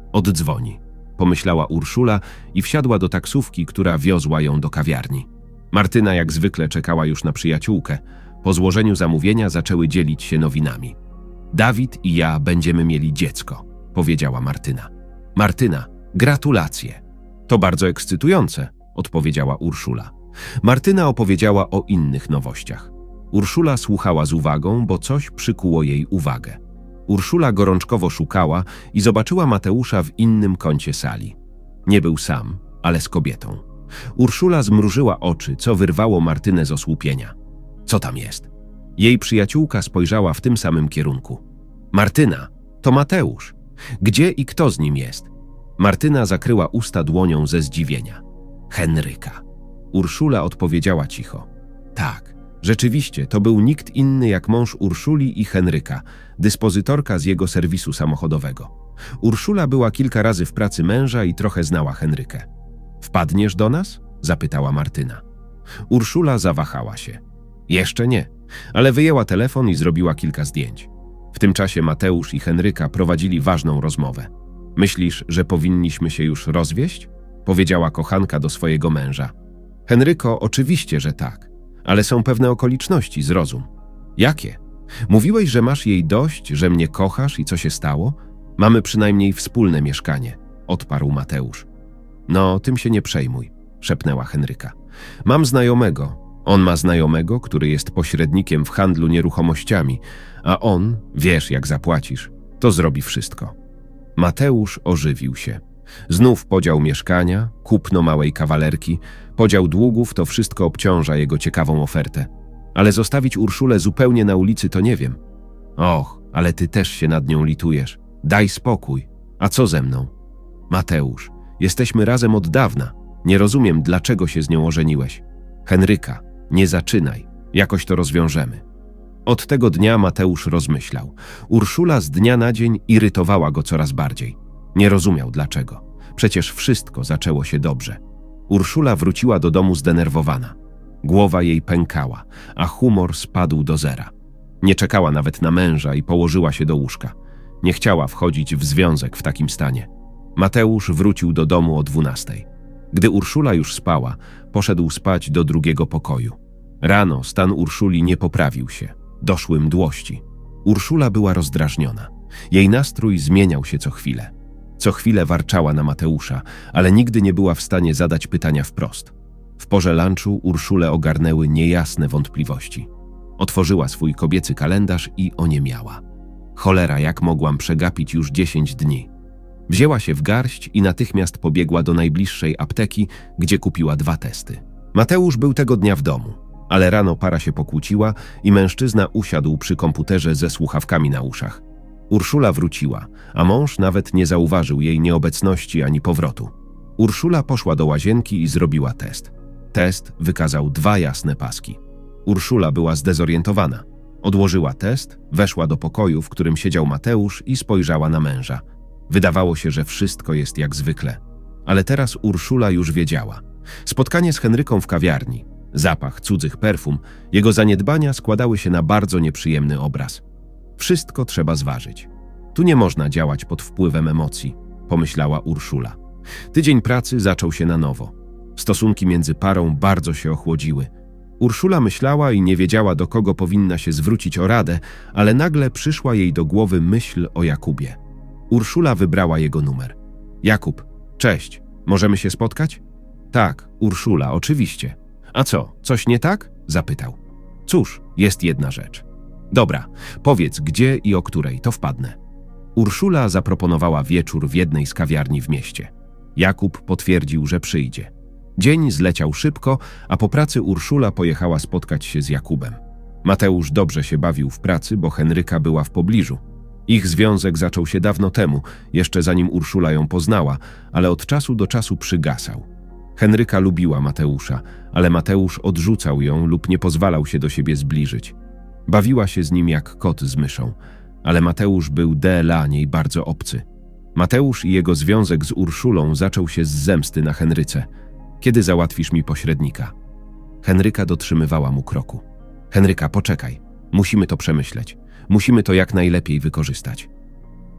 Oddzwoni, pomyślała Urszula i wsiadła do taksówki, która wiozła ją do kawiarni. Martyna jak zwykle czekała już na przyjaciółkę. Po złożeniu zamówienia zaczęły dzielić się nowinami. Dawid i ja będziemy mieli dziecko, powiedziała Martyna. Martyna, gratulacje. To bardzo ekscytujące, odpowiedziała Urszula. Martyna opowiedziała o innych nowościach. Urszula słuchała z uwagą, bo coś przykuło jej uwagę. Urszula gorączkowo szukała i zobaczyła Mateusza w innym kącie sali. Nie był sam, ale z kobietą. Urszula zmrużyła oczy, co wyrwało Martynę z osłupienia. Co tam jest? Jej przyjaciółka spojrzała w tym samym kierunku. Martyna, to Mateusz. Gdzie i kto z nim jest? Martyna zakryła usta dłonią ze zdziwienia. Henryka. Urszula odpowiedziała cicho. Tak, rzeczywiście, to był nikt inny jak mąż Urszuli i Henryka, dyspozytorka z jego serwisu samochodowego. Urszula była kilka razy w pracy męża i trochę znała Henrykę. Wpadniesz do nas? Zapytała Martyna. Urszula zawahała się. Jeszcze nie, ale wyjęła telefon i zrobiła kilka zdjęć. W tym czasie Mateusz i Henryka prowadzili ważną rozmowę. Myślisz, że powinniśmy się już rozwieść? Powiedziała kochanka do swojego męża. Henryko, oczywiście, że tak, ale są pewne okoliczności, zrozum. Jakie? Mówiłeś, że masz jej dość, że mnie kochasz i co się stało? Mamy przynajmniej wspólne mieszkanie, odparł Mateusz. No, tym się nie przejmuj, szepnęła Henryka. Mam znajomego. On ma znajomego, który jest pośrednikiem w handlu nieruchomościami, a on, wiesz jak zapłacisz, to zrobi wszystko. Mateusz ożywił się. Znów podział mieszkania, kupno małej kawalerki, podział długów, to wszystko obciąża jego ciekawą ofertę. Ale zostawić Urszulę zupełnie na ulicy to nie wiem. Och, ale ty też się nad nią litujesz. Daj spokój. A co ze mną? Mateusz, jesteśmy razem od dawna. Nie rozumiem, dlaczego się z nią ożeniłeś. Henryka, nie zaczynaj. Jakoś to rozwiążemy. Od tego dnia Mateusz rozmyślał. Urszula z dnia na dzień irytowała go coraz bardziej. Nie rozumiał dlaczego. Przecież wszystko zaczęło się dobrze. Urszula wróciła do domu zdenerwowana. Głowa jej pękała, a humor spadł do zera. Nie czekała nawet na męża i położyła się do łóżka. Nie chciała wchodzić w związek w takim stanie. Mateusz wrócił do domu o dwunastej. Gdy Urszula już spała, poszedł spać do drugiego pokoju. Rano stan Urszuli nie poprawił się. Doszły mdłości. Urszula była rozdrażniona. Jej nastrój zmieniał się co chwilę. Co chwilę warczała na Mateusza, ale nigdy nie była w stanie zadać pytania wprost. W porze lunchu Urszulę ogarnęły niejasne wątpliwości. Otworzyła swój kobiecy kalendarz i oniemiała. Cholera, jak mogłam przegapić już dziesięć dni. Wzięła się w garść i natychmiast pobiegła do najbliższej apteki, gdzie kupiła dwa testy. Mateusz był tego dnia w domu, ale rano para się pokłóciła i mężczyzna usiadł przy komputerze ze słuchawkami na uszach. Urszula wróciła, a mąż nawet nie zauważył jej nieobecności ani powrotu. Urszula poszła do łazienki i zrobiła test. Test wykazał dwa jasne paski. Urszula była zdezorientowana. Odłożyła test, weszła do pokoju, w którym siedział Mateusz i spojrzała na męża. Wydawało się, że wszystko jest jak zwykle. Ale teraz Urszula już wiedziała. Spotkanie z Henryką w kawiarni, zapach cudzych perfum, jego zaniedbania składały się na bardzo nieprzyjemny obraz. Wszystko trzeba zważyć. Tu nie można działać pod wpływem emocji, pomyślała Urszula. Tydzień pracy zaczął się na nowo. Stosunki między parą bardzo się ochłodziły. Urszula myślała i nie wiedziała, do kogo powinna się zwrócić o radę, ale nagle przyszła jej do głowy myśl o Jakubie. Urszula wybrała jego numer. Jakub, cześć, możemy się spotkać? Tak, Urszula, oczywiście. A co, coś nie tak? Zapytał. Cóż, jest jedna rzecz. Dobra, powiedz gdzie i o której, to wpadnę. Urszula zaproponowała wieczór w jednej z kawiarni w mieście. Jakub potwierdził, że przyjdzie. Dzień zleciał szybko, a po pracy Urszula pojechała spotkać się z Jakubem. Mateusz dobrze się bawił w pracy, bo Henryka była w pobliżu. Ich związek zaczął się dawno temu, jeszcze zanim Urszula ją poznała, ale od czasu do czasu przygasał. Henryka lubiła Mateusza, ale Mateusz odrzucał ją lub nie pozwalał się do siebie zbliżyć. Bawiła się z nim jak kot z myszą, ale Mateusz był dla niej bardzo obcy. Mateusz i jego związek z Urszulą zaczął się z zemsty na Henryce. Kiedy załatwisz mi pośrednika? Henryka dotrzymywała mu kroku. Henryka, poczekaj. Musimy to przemyśleć. Musimy to jak najlepiej wykorzystać.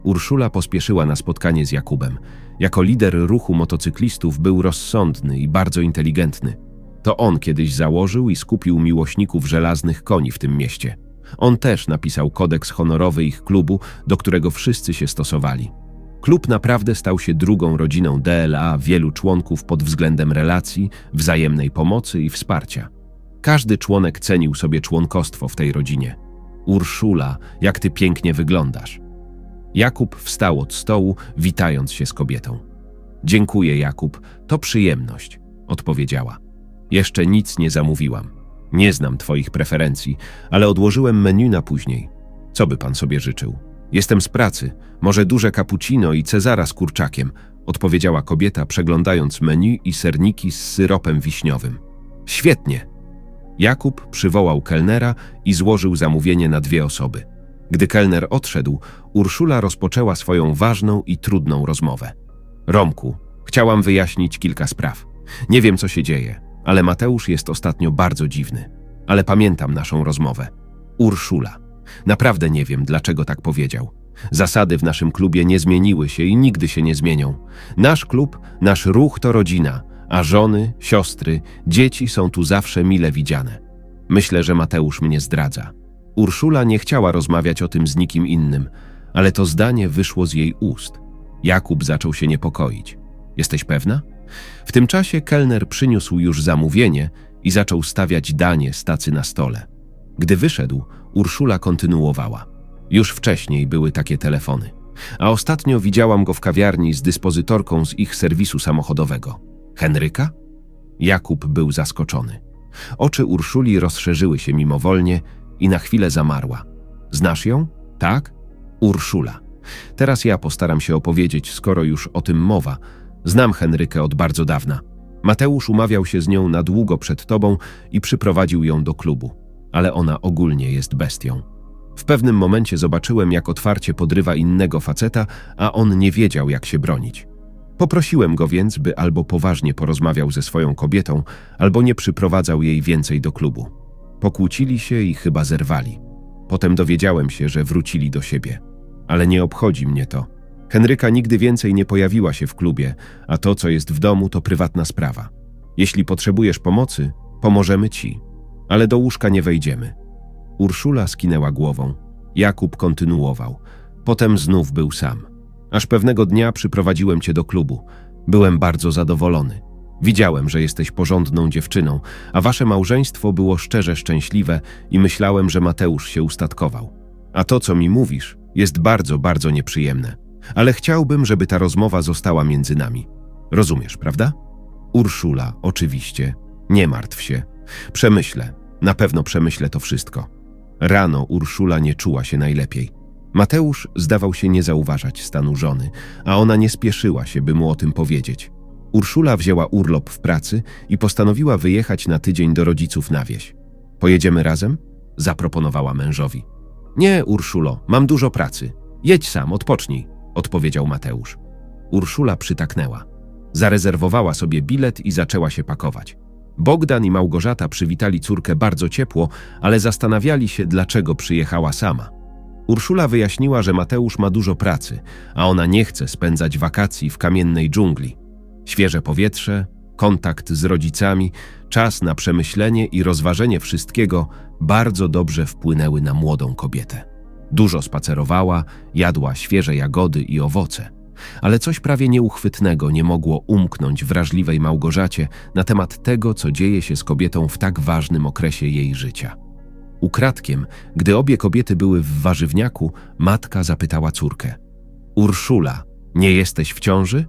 Urszula pospieszyła na spotkanie z Jakubem. Jako lider ruchu motocyklistów był rozsądny i bardzo inteligentny. To on kiedyś założył i skupił miłośników żelaznych koni w tym mieście. On też napisał kodeks honorowy ich klubu, do którego wszyscy się stosowali. Klub naprawdę stał się drugą rodziną D L A wielu członków pod względem relacji, wzajemnej pomocy i wsparcia. Każdy członek cenił sobie członkostwo w tej rodzinie. Urszula, jak ty pięknie wyglądasz. Jakub wstał od stołu, witając się z kobietą. Dziękuję, Jakub, to przyjemność, odpowiedziała. Jeszcze nic nie zamówiłam. Nie znam twoich preferencji, ale odłożyłem menu na później. Co by pan sobie życzył? Jestem z pracy, może duże cappuccino i Cezara z kurczakiem, odpowiedziała kobieta, przeglądając menu i serniki z syropem wiśniowym. Świetnie! Jakub przywołał kelnera i złożył zamówienie na dwie osoby. Gdy kelner odszedł, Urszula rozpoczęła swoją ważną i trudną rozmowę. Romku, chciałam wyjaśnić kilka spraw. Nie wiem, co się dzieje, ale Mateusz jest ostatnio bardzo dziwny. Ale pamiętam naszą rozmowę. Urszula. Naprawdę nie wiem, dlaczego tak powiedział. Zasady w naszym klubie nie zmieniły się i nigdy się nie zmienią. Nasz klub, nasz ruch to rodzina, a żony, siostry, dzieci są tu zawsze mile widziane. Myślę, że Mateusz mnie zdradza. Urszula nie chciała rozmawiać o tym z nikim innym, ale to zdanie wyszło z jej ust. Jakub zaczął się niepokoić. Jesteś pewna? W tym czasie kelner przyniósł już zamówienie i zaczął stawiać danie z tacy na stole. Gdy wyszedł, Urszula kontynuowała. Już wcześniej były takie telefony, a ostatnio widziałam go w kawiarni z dyspozytorką z ich serwisu samochodowego. Henryka? Jakub był zaskoczony. Oczy Urszuli rozszerzyły się mimowolnie i na chwilę zamarła. Znasz ją? Tak? Urszula. Teraz ja postaram się opowiedzieć, skoro już o tym mowa. Znam Henrykę od bardzo dawna. Mateusz umawiał się z nią na długo przed tobą i przyprowadził ją do klubu. Ale ona ogólnie jest bestią. W pewnym momencie zobaczyłem, jak otwarcie podrywa innego faceta, a on nie wiedział, jak się bronić. Poprosiłem go więc, by albo poważnie porozmawiał ze swoją kobietą, albo nie przyprowadzał jej więcej do klubu. Pokłócili się i chyba zerwali. Potem dowiedziałem się, że wrócili do siebie. Ale nie obchodzi mnie to. Henryka nigdy więcej nie pojawiła się w klubie, a to, co jest w domu, to prywatna sprawa. Jeśli potrzebujesz pomocy, pomożemy ci. Ale do łóżka nie wejdziemy. Urszula skinęła głową. Jakub kontynuował. Potem znów był sam. Aż pewnego dnia przyprowadziłem cię do klubu. Byłem bardzo zadowolony. Widziałem, że jesteś porządną dziewczyną, a wasze małżeństwo było szczerze szczęśliwe i myślałem, że Mateusz się ustatkował. A to, co mi mówisz, jest bardzo, bardzo nieprzyjemne. Ale chciałbym, żeby ta rozmowa została między nami. Rozumiesz, prawda? Urszula, oczywiście. Nie martw się. Przemyślę. Na pewno przemyślę to wszystko. Rano Urszula nie czuła się najlepiej. Mateusz zdawał się nie zauważać stanu żony, a ona nie spieszyła się, by mu o tym powiedzieć. Urszula wzięła urlop w pracy i postanowiła wyjechać na tydzień do rodziców na wieś. Pojedziemy razem? Zaproponowała mężowi. Nie, Urszulo, mam dużo pracy. Jedź sam, odpocznij, odpowiedział Mateusz. Urszula przytaknęła. Zarezerwowała sobie bilet i zaczęła się pakować. Bogdan i Małgorzata przywitali córkę bardzo ciepło, ale zastanawiali się, dlaczego przyjechała sama. Urszula wyjaśniła, że Mateusz ma dużo pracy, a ona nie chce spędzać wakacji w kamiennej dżungli. Świeże powietrze, kontakt z rodzicami, czas na przemyślenie i rozważenie wszystkiego bardzo dobrze wpłynęły na młodą kobietę. Dużo spacerowała, jadła świeże jagody i owoce. Ale coś prawie nieuchwytnego nie mogło umknąć wrażliwej Małgorzacie na temat tego, co dzieje się z kobietą w tak ważnym okresie jej życia. Ukradkiem, gdy obie kobiety były w warzywniaku, matka zapytała córkę. Urszula, nie jesteś w ciąży?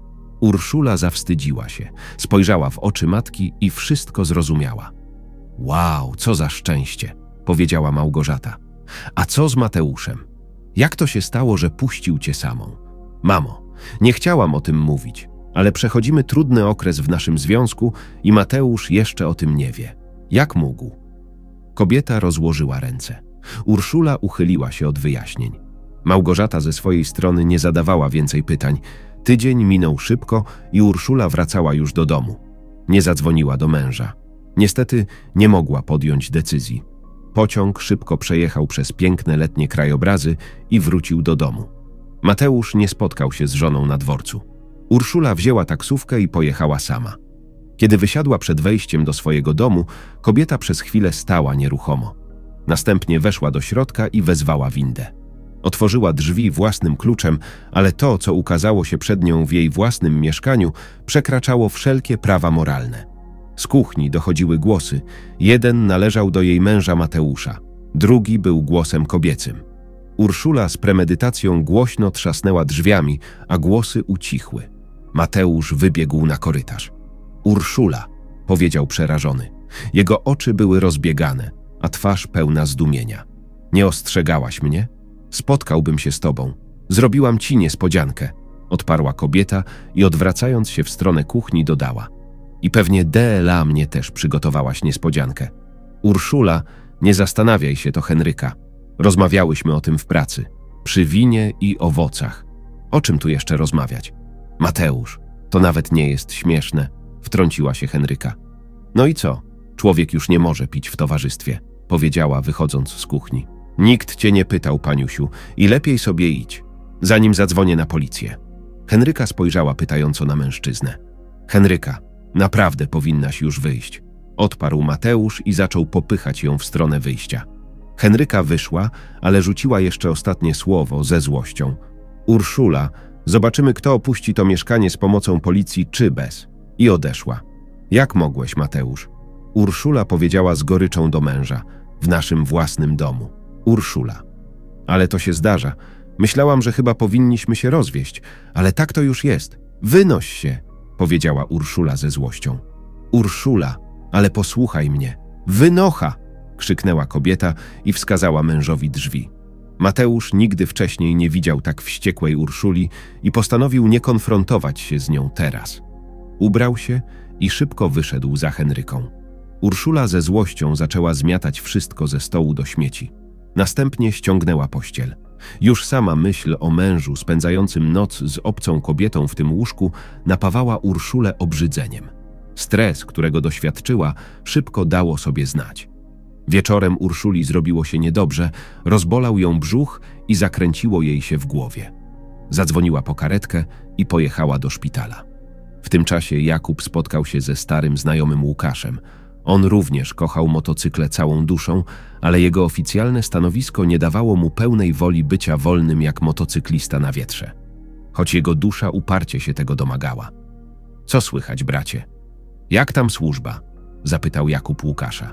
Urszula zawstydziła się, spojrzała w oczy matki i wszystko zrozumiała. Wow, co za szczęście, powiedziała Małgorzata. A co z Mateuszem? Jak to się stało, że puścił cię samą? Mamo, nie chciałam o tym mówić, ale przechodzimy trudny okres w naszym związku i Mateusz jeszcze o tym nie wie. Jak mógł? Kobieta rozłożyła ręce. Urszula uchyliła się od wyjaśnień. Małgorzata ze swojej strony nie zadawała więcej pytań. Tydzień minął szybko i Urszula wracała już do domu. Nie zadzwoniła do męża. Niestety nie mogła podjąć decyzji. Pociąg szybko przejechał przez piękne letnie krajobrazy i wrócił do domu. Mateusz nie spotkał się z żoną na dworcu. Urszula wzięła taksówkę i pojechała sama. Kiedy wysiadła przed wejściem do swojego domu, kobieta przez chwilę stała nieruchomo. Następnie weszła do środka i wezwała windę. Otworzyła drzwi własnym kluczem, ale to, co ukazało się przed nią w jej własnym mieszkaniu, przekraczało wszelkie prawa moralne. Z kuchni dochodziły głosy. Jeden należał do jej męża Mateusza, drugi był głosem kobiecym. Urszula z premedytacją głośno trzasnęła drzwiami, a głosy ucichły. Mateusz wybiegł na korytarz. Urszula, powiedział przerażony. Jego oczy były rozbiegane, a twarz pełna zdumienia. Nie ostrzegałaś mnie? Spotkałbym się z tobą. Zrobiłam ci niespodziankę, odparła kobieta i odwracając się w stronę kuchni dodała. I pewnie D L A mnie też przygotowałaś niespodziankę. Urszula, nie zastanawiaj się, to Henryka. Rozmawiałyśmy o tym w pracy. Przy winie i owocach. O czym tu jeszcze rozmawiać? Mateusz, to nawet nie jest śmieszne, wtrąciła się Henryka. No i co? Człowiek już nie może pić w towarzystwie, powiedziała, wychodząc z kuchni. Nikt cię nie pytał, paniusiu, i lepiej sobie idź, zanim zadzwonię na policję. Henryka spojrzała pytająco na mężczyznę. Henryka, naprawdę powinnaś już wyjść, odparł Mateusz i zaczął popychać ją w stronę wyjścia. Henryka wyszła, ale rzuciła jeszcze ostatnie słowo ze złością. Urszula, zobaczymy, kto opuści to mieszkanie z pomocą policji czy bez. I odeszła. Jak mogłeś, Mateusz? Urszula powiedziała z goryczą do męża. W naszym własnym domu. Urszula. Ale to się zdarza. Myślałam, że chyba powinniśmy się rozwieść, ale tak to już jest. Wynoś się, powiedziała Urszula ze złością. Urszula, ale posłuchaj mnie. Wynocha! Krzyknęła kobieta i wskazała mężowi drzwi. Mateusz nigdy wcześniej nie widział tak wściekłej Urszuli i postanowił nie konfrontować się z nią teraz. Ubrał się i szybko wyszedł za Henryką. Urszula ze złością zaczęła zmiatać wszystko ze stołu do śmieci. Następnie ściągnęła pościel. Już sama myśl o mężu spędzającym noc z obcą kobietą w tym łóżku napawała Urszulę obrzydzeniem. Stres, którego doświadczyła, szybko dało sobie znać. Wieczorem Urszuli zrobiło się niedobrze, rozbolał ją brzuch i zakręciło jej się w głowie. Zadzwoniła po karetkę i pojechała do szpitala. W tym czasie Jakub spotkał się ze starym znajomym Łukaszem. On również kochał motocykle całą duszą, ale jego oficjalne stanowisko nie dawało mu pełnej woli bycia wolnym jak motocyklista na wietrze. Choć jego dusza uparcie się tego domagała. Co słychać, bracie? Jak tam służba? Zapytał Jakub Łukasza.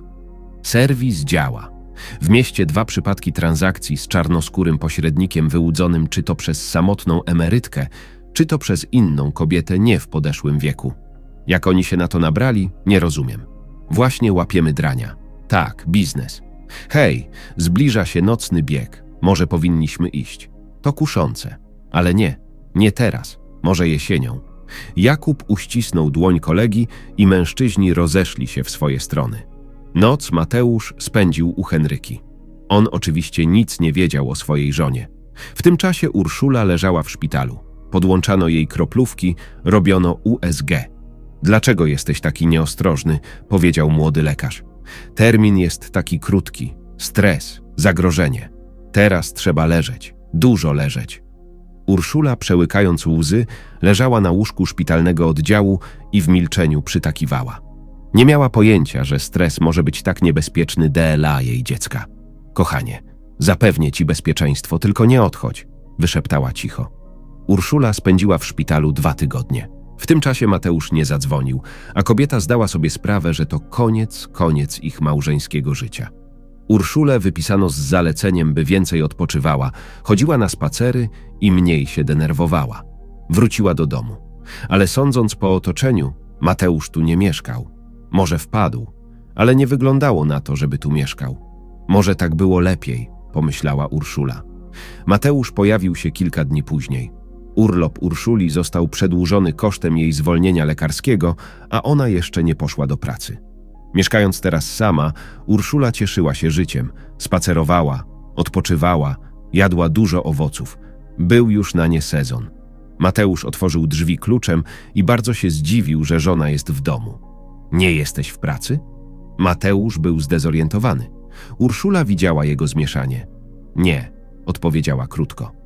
Serwis działa. W mieście dwa przypadki transakcji z czarnoskórym pośrednikiem wyłudzonym czy to przez samotną emerytkę, czy to przez inną kobietę nie w podeszłym wieku. Jak oni się na to nabrali, nie rozumiem. Właśnie łapiemy drania. Tak, biznes. Hej, zbliża się nocny bieg. Może powinniśmy iść. To kuszące. Ale nie, nie teraz. Może jesienią. Jakub uścisnął dłoń kolegi i mężczyźni rozeszli się w swoje strony. Noc Mateusz spędził u Henryki. On oczywiście nic nie wiedział o swojej żonie. W tym czasie Urszula leżała w szpitalu. Podłączano jej kroplówki, robiono U S G. Dlaczego jesteś taki nieostrożny? Powiedział młody lekarz. Termin jest taki krótki. Stres, zagrożenie. Teraz trzeba leżeć, dużo leżeć. Urszula, przełykając łzy, leżała na łóżku szpitalnego oddziału i w milczeniu przytakiwała. Nie miała pojęcia, że stres może być tak niebezpieczny D L A jej dziecka. Kochanie, zapewnię ci bezpieczeństwo, tylko nie odchodź, wyszeptała cicho. Urszula spędziła w szpitalu dwa tygodnie. W tym czasie Mateusz nie zadzwonił, a kobieta zdała sobie sprawę, że to koniec, koniec ich małżeńskiego życia. Urszulę wypisano z zaleceniem, by więcej odpoczywała, chodziła na spacery i mniej się denerwowała. Wróciła do domu. Ale sądząc po otoczeniu, Mateusz tu nie mieszkał. Może wpadł, ale nie wyglądało na to, żeby tu mieszkał. Może tak było lepiej, pomyślała Urszula. Mateusz pojawił się kilka dni później. Urlop Urszuli został przedłużony kosztem jej zwolnienia lekarskiego, a ona jeszcze nie poszła do pracy. Mieszkając teraz sama, Urszula cieszyła się życiem, spacerowała, odpoczywała, jadła dużo owoców. Był już na nie sezon. Mateusz otworzył drzwi kluczem i bardzo się zdziwił, że żona jest w domu. Nie jesteś w pracy? Mateusz był zdezorientowany. Urszula widziała jego zmieszanie. Nie, odpowiedziała krótko.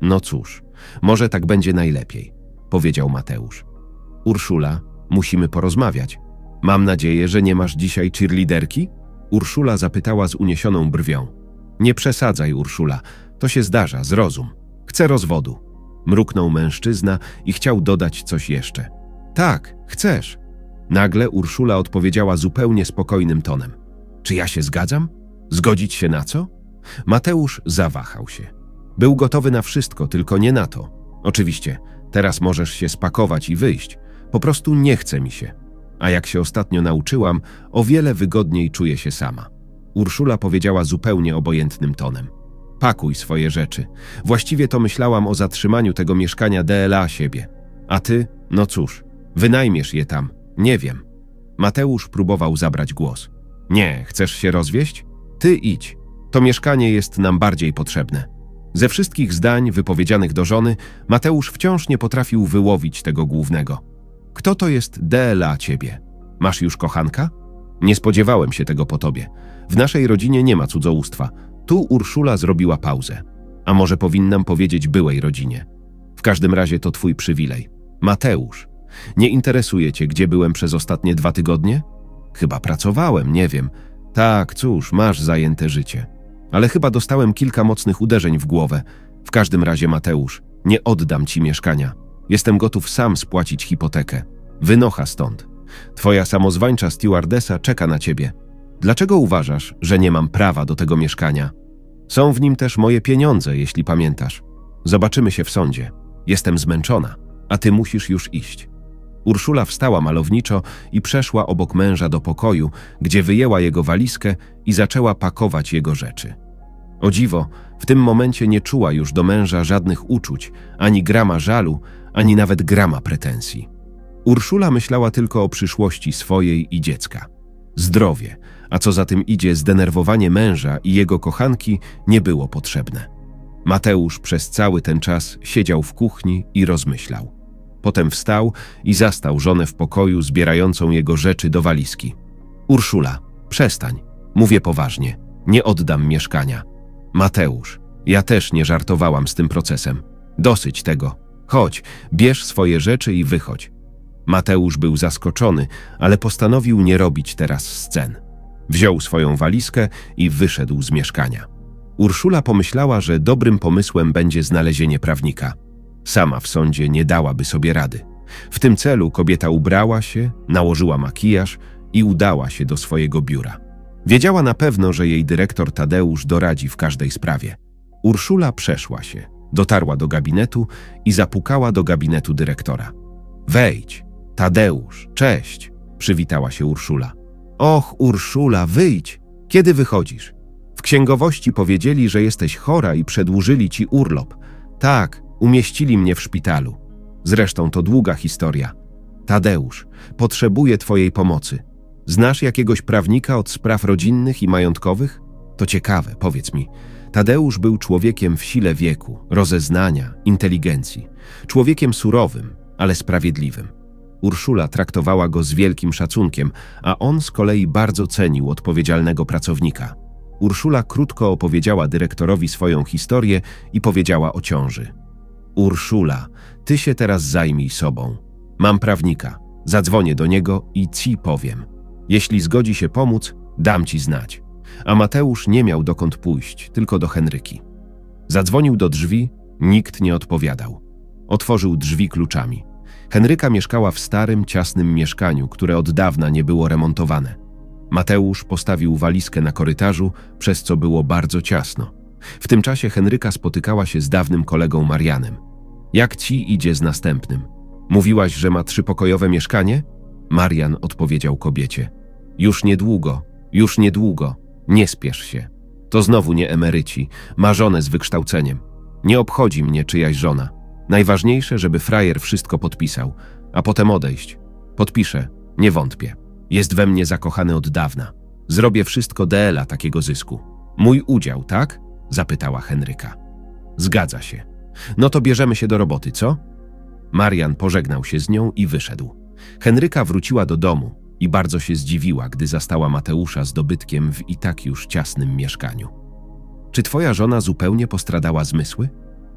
No cóż, może tak będzie najlepiej, powiedział Mateusz. Urszula, musimy porozmawiać. Mam nadzieję, że nie masz dzisiaj cheerleaderki? Urszula zapytała z uniesioną brwią. Nie przesadzaj, Urszula, to się zdarza, zrozum. Chcę rozwodu. Mruknął mężczyzna i chciał dodać coś jeszcze. Tak, chcesz. Nagle Urszula odpowiedziała zupełnie spokojnym tonem. Czy ja się zgadzam? Zgodzić się na co? Mateusz zawahał się. Był gotowy na wszystko, tylko nie na to. Oczywiście, teraz możesz się spakować i wyjść. Po prostu nie chce mi się. A jak się ostatnio nauczyłam, o wiele wygodniej czuję się sama. Urszula powiedziała zupełnie obojętnym tonem. Pakuj swoje rzeczy. Właściwie to myślałam o zatrzymaniu tego mieszkania D L A siebie. A ty? No cóż, wynajmiesz je tam. Nie wiem. Mateusz próbował zabrać głos. Nie, chcesz się rozwieść? Ty idź. To mieszkanie jest nam bardziej potrzebne. Ze wszystkich zdań wypowiedzianych do żony, Mateusz wciąż nie potrafił wyłowić tego głównego. Kto to jest D L A ciebie? Masz już kochanka? Nie spodziewałem się tego po tobie. W naszej rodzinie nie ma cudzołóstwa. Tu Urszula zrobiła pauzę. A może powinnam powiedzieć byłej rodzinie. W każdym razie to twój przywilej. Mateusz, nie interesuje cię, gdzie byłem przez ostatnie dwa tygodnie? Chyba pracowałem, nie wiem. Tak, cóż, masz zajęte życie. Ale chyba dostałem kilka mocnych uderzeń w głowę. W każdym razie, Mateusz, nie oddam ci mieszkania. Jestem gotów sam spłacić hipotekę. Wynocha stąd. Twoja samozwańcza stewardesa czeka na ciebie. Dlaczego uważasz, że nie mam prawa do tego mieszkania? Są w nim też moje pieniądze, jeśli pamiętasz. Zobaczymy się w sądzie. Jestem zmęczona, a ty musisz już iść. Urszula wstała malowniczo i przeszła obok męża do pokoju, gdzie wyjęła jego walizkę i zaczęła pakować jego rzeczy. O dziwo, w tym momencie nie czuła już do męża żadnych uczuć, ani grama żalu, ani nawet grama pretensji. Urszula myślała tylko o przyszłości swojej i dziecka. Zdrowie, a co za tym idzie zdenerwowanie męża i jego kochanki, nie było potrzebne. Mateusz przez cały ten czas siedział w kuchni i rozmyślał. Potem wstał i zastał żonę w pokoju zbierającą jego rzeczy do walizki. Urszula, przestań. Mówię poważnie. Nie oddam mieszkania. Mateusz, ja też nie żartowałam z tym procesem. Dosyć tego. Chodź, bierz swoje rzeczy i wychodź. Mateusz był zaskoczony, ale postanowił nie robić teraz scen. Wziął swoją walizkę i wyszedł z mieszkania. Urszula pomyślała, że dobrym pomysłem będzie znalezienie prawnika. Sama w sądzie nie dałaby sobie rady. W tym celu kobieta ubrała się, nałożyła makijaż i udała się do swojego biura. Wiedziała na pewno, że jej dyrektor Tadeusz doradzi w każdej sprawie. Urszula przeszła się, dotarła do gabinetu i zapukała do gabinetu dyrektora. Wejdź. Tadeusz, cześć, przywitała się Urszula. Och, Urszula, wyjdź. Kiedy wychodzisz? W księgowości powiedzieli, że jesteś chora i przedłużyli ci urlop. Tak, umieścili mnie w szpitalu. Zresztą to długa historia. Tadeusz, potrzebuję twojej pomocy. Znasz jakiegoś prawnika od spraw rodzinnych i majątkowych? To ciekawe, powiedz mi. Tadeusz był człowiekiem w sile wieku, rozeznania, inteligencji. Człowiekiem surowym, ale sprawiedliwym. Urszula traktowała go z wielkim szacunkiem, a on z kolei bardzo cenił odpowiedzialnego pracownika. Urszula krótko opowiedziała dyrektorowi swoją historię i powiedziała o ciąży. Urszula, ty się teraz zajmij sobą. Mam prawnika. Zadzwonię do niego i ci powiem. Jeśli zgodzi się pomóc, dam ci znać. A Mateusz nie miał dokąd pójść, tylko do Henryki. Zadzwonił do drzwi, nikt nie odpowiadał. Otworzył drzwi kluczami. Henryka mieszkała w starym, ciasnym mieszkaniu, które od dawna nie było remontowane. Mateusz postawił walizkę na korytarzu, przez co było bardzo ciasno. W tym czasie Henryka spotykała się z dawnym kolegą Marianem. Jak ci idzie z następnym? Mówiłaś, że ma trzypokojowe mieszkanie? Marian odpowiedział kobiecie. Już niedługo, już niedługo. Nie spiesz się. To znowu nie emeryci, ma żonę z wykształceniem. Nie obchodzi mnie czyjaś żona. Najważniejsze, żeby frajer wszystko podpisał, a potem odejść. Podpiszę, nie wątpię. Jest we mnie zakochany od dawna. Zrobię wszystko D L A takiego zysku. Mój udział, tak? Zapytała Henryka. Zgadza się. No to bierzemy się do roboty, co? Marian pożegnał się z nią i wyszedł. Henryka wróciła do domu i bardzo się zdziwiła, gdy zastała Mateusza z dobytkiem w i tak już ciasnym mieszkaniu. Czy twoja żona zupełnie postradała zmysły?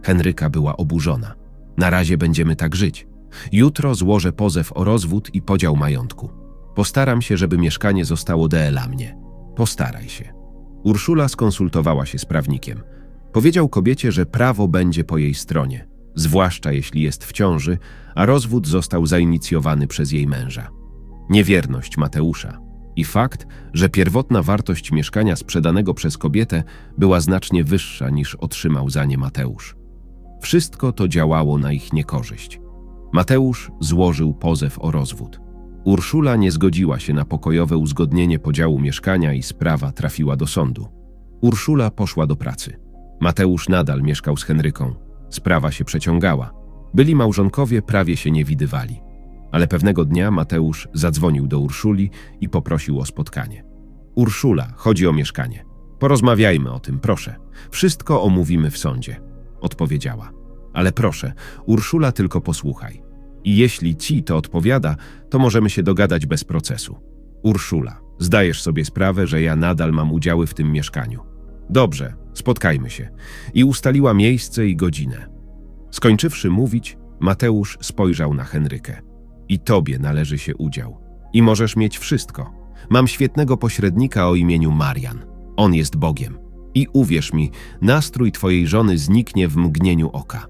Henryka była oburzona. Na razie będziemy tak żyć. Jutro złożę pozew o rozwód i podział majątku. Postaram się, żeby mieszkanie zostało dla mnie. Postaraj się. Urszula skonsultowała się z prawnikiem. Powiedział kobiecie, że prawo będzie po jej stronie, zwłaszcza jeśli jest w ciąży, a rozwód został zainicjowany przez jej męża. Niewierność Mateusza i fakt, że pierwotna wartość mieszkania sprzedanego przez kobietę była znacznie wyższa niż otrzymał za nie Mateusz. Wszystko to działało na ich niekorzyść. Mateusz złożył pozew o rozwód. Urszula nie zgodziła się na pokojowe uzgodnienie podziału mieszkania i sprawa trafiła do sądu. Urszula poszła do pracy. Mateusz nadal mieszkał z Henryką. Sprawa się przeciągała. Byli małżonkowie prawie się nie widywali. Ale pewnego dnia Mateusz zadzwonił do Urszuli i poprosił o spotkanie. Urszula, chodzi o mieszkanie. Porozmawiajmy o tym, proszę. Wszystko omówimy w sądzie, odpowiedziała. Ale proszę, Urszula, tylko posłuchaj. I jeśli ci to odpowiada, to możemy się dogadać bez procesu. Urszula, zdajesz sobie sprawę, że ja nadal mam udziały w tym mieszkaniu. Dobrze, spotkajmy się. I ustaliła miejsce i godzinę. Skończywszy mówić, Mateusz spojrzał na Henrykę. I tobie należy się udział. I możesz mieć wszystko. Mam świetnego pośrednika o imieniu Marian. On jest Bogiem. I uwierz mi, nastrój twojej żony zniknie w mgnieniu oka.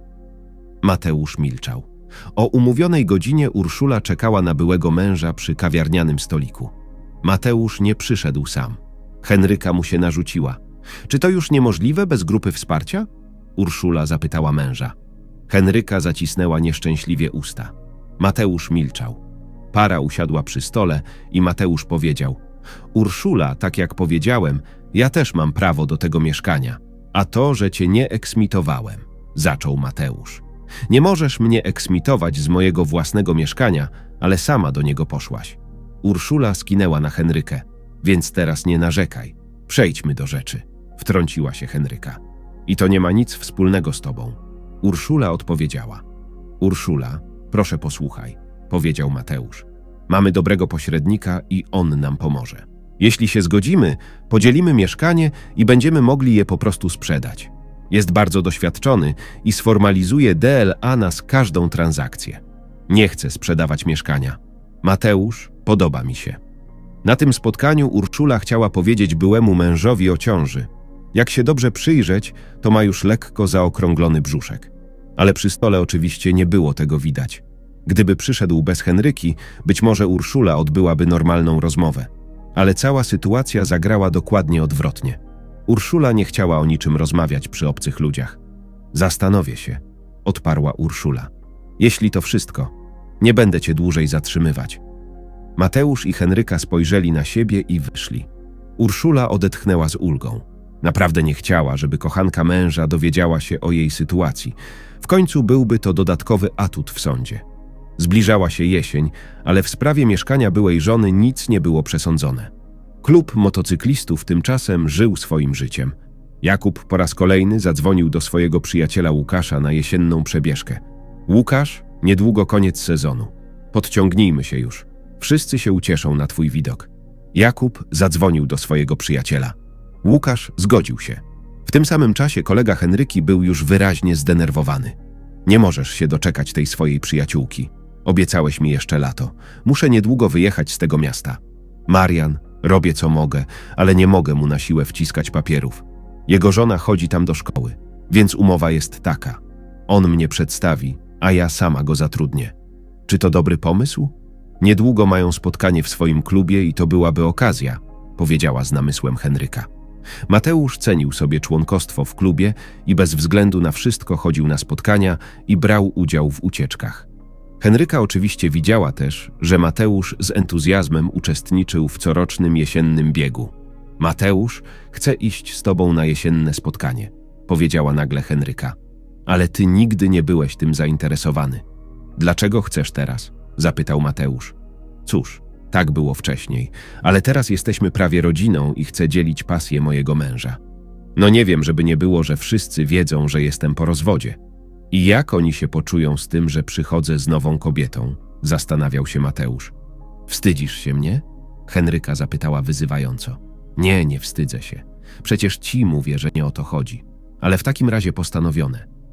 Mateusz milczał. O umówionej godzinie Urszula czekała na byłego męża przy kawiarnianym stoliku. Mateusz nie przyszedł sam. Henryka mu się narzuciła. Czy to już niemożliwe bez grupy wsparcia? Urszula zapytała męża. Henryka zacisnęła nieszczęśliwie usta. Mateusz milczał. Para usiadła przy stole i Mateusz powiedział: Urszula, tak jak powiedziałem, ja też mam prawo do tego mieszkania. A to, że cię nie eksmitowałem, zaczął Mateusz. Nie możesz mnie eksmitować z mojego własnego mieszkania, ale sama do niego poszłaś. Urszula skinęła na Henrykę. Więc teraz nie narzekaj. Przejdźmy do rzeczy. Wtrąciła się Henryka. I to nie ma nic wspólnego z tobą. Urszula odpowiedziała. Urszula, proszę posłuchaj, powiedział Mateusz. Mamy dobrego pośrednika i on nam pomoże. Jeśli się zgodzimy, podzielimy mieszkanie i będziemy mogli je po prostu sprzedać. Jest bardzo doświadczony i sformalizuje D L A nas każdą transakcję. Nie chce sprzedawać mieszkania. Mateusz, podoba mi się. Na tym spotkaniu Urszula chciała powiedzieć byłemu mężowi o ciąży. Jak się dobrze przyjrzeć, to ma już lekko zaokrąglony brzuszek. Ale przy stole oczywiście nie było tego widać. Gdyby przyszedł bez Henryki, być może Urszula odbyłaby normalną rozmowę. Ale cała sytuacja zagrała dokładnie odwrotnie. Urszula nie chciała o niczym rozmawiać przy obcych ludziach. Zastanowię się, odparła Urszula. Jeśli to wszystko, nie będę cię dłużej zatrzymywać. Mateusz i Henryka spojrzeli na siebie i wyszli. Urszula odetchnęła z ulgą. Naprawdę nie chciała, żeby kochanka męża dowiedziała się o jej sytuacji. W końcu byłby to dodatkowy atut w sądzie. Zbliżała się jesień, ale w sprawie mieszkania byłej żony nic nie było przesądzone. Klub motocyklistów tymczasem żył swoim życiem. Jakub po raz kolejny zadzwonił do swojego przyjaciela Łukasza na jesienną przebieżkę. Łukasz, niedługo koniec sezonu. Podciągnijmy się już. Wszyscy się ucieszą na twój widok. Jakub zadzwonił do swojego przyjaciela. Łukasz zgodził się. W tym samym czasie kolega Henryki był już wyraźnie zdenerwowany. Nie możesz się doczekać tej swojej przyjaciółki. Obiecałeś mi jeszcze lato. Muszę niedługo wyjechać z tego miasta. Marian, robię co mogę, ale nie mogę mu na siłę wciskać papierów. Jego żona chodzi tam do szkoły, więc umowa jest taka. On mnie przedstawi, a ja sama go zatrudnię. Czy to dobry pomysł? Niedługo mają spotkanie w swoim klubie i to byłaby okazja, powiedziała z namysłem Henryka. Mateusz cenił sobie członkostwo w klubie i bez względu na wszystko chodził na spotkania i brał udział w ucieczkach. Henryka oczywiście widziała też, że Mateusz z entuzjazmem uczestniczył w corocznym jesiennym biegu. Mateusz chce iść z tobą na jesienne spotkanie, powiedziała nagle Henryka. Ale ty nigdy nie byłeś tym zainteresowany. Dlaczego chcesz teraz? Zapytał Mateusz. Cóż, tak było wcześniej, ale teraz jesteśmy prawie rodziną i chcę dzielić pasję mojego męża. No nie wiem, żeby nie było, że wszyscy wiedzą, że jestem po rozwodzie. I jak oni się poczują z tym, że przychodzę z nową kobietą? Zastanawiał się Mateusz. Wstydzisz się mnie? Henryka zapytała wyzywająco. Nie, nie wstydzę się. Przecież ci mówię, że nie o to chodzi. Ale w takim razie postanowione.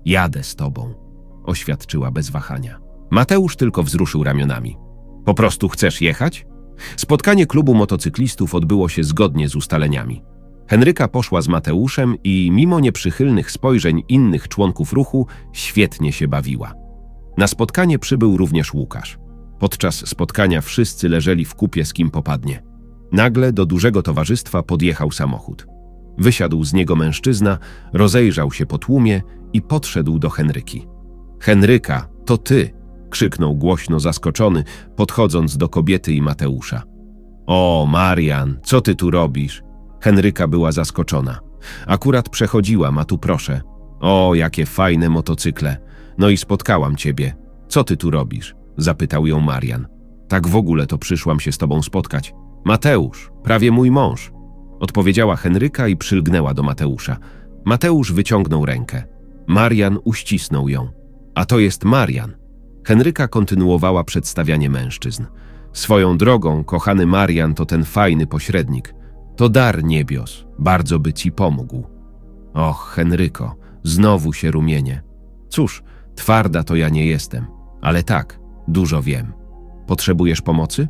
Jadę z tobą, oświadczyła bez wahania. Mateusz tylko wzruszył ramionami. Po prostu chcesz jechać? Spotkanie klubu motocyklistów odbyło się zgodnie z ustaleniami. Henryka poszła z Mateuszem i mimo nieprzychylnych spojrzeń innych członków ruchu świetnie się bawiła. Na spotkanie przybył również Łukasz. Podczas spotkania wszyscy leżeli w kupie z kim popadnie. Nagle do dużego towarzystwa podjechał samochód. Wysiadł z niego mężczyzna, rozejrzał się po tłumie i podszedł do Henryki. Henryka, to ty! Krzyknął głośno zaskoczony, podchodząc do kobiety i Mateusza. O, Marian, co ty tu robisz? Henryka była zaskoczona. Akurat przechodziłam, a tu proszę. O, jakie fajne motocykle. No i spotkałam ciebie. Co ty tu robisz? Zapytał ją Marian. Tak w ogóle to przyszłam się z tobą spotkać. Mateusz, prawie mój mąż. Odpowiedziała Henryka i przylgnęła do Mateusza. Mateusz wyciągnął rękę. Marian uścisnął ją. A to jest Marian. Henryka kontynuowała przedstawianie mężczyzn. Swoją drogą, kochany Marian to ten fajny pośrednik. To dar niebios, bardzo by ci pomógł. Och, Henryko, znowu się rumienię. Cóż, twarda to ja nie jestem, ale tak, dużo wiem. Potrzebujesz pomocy?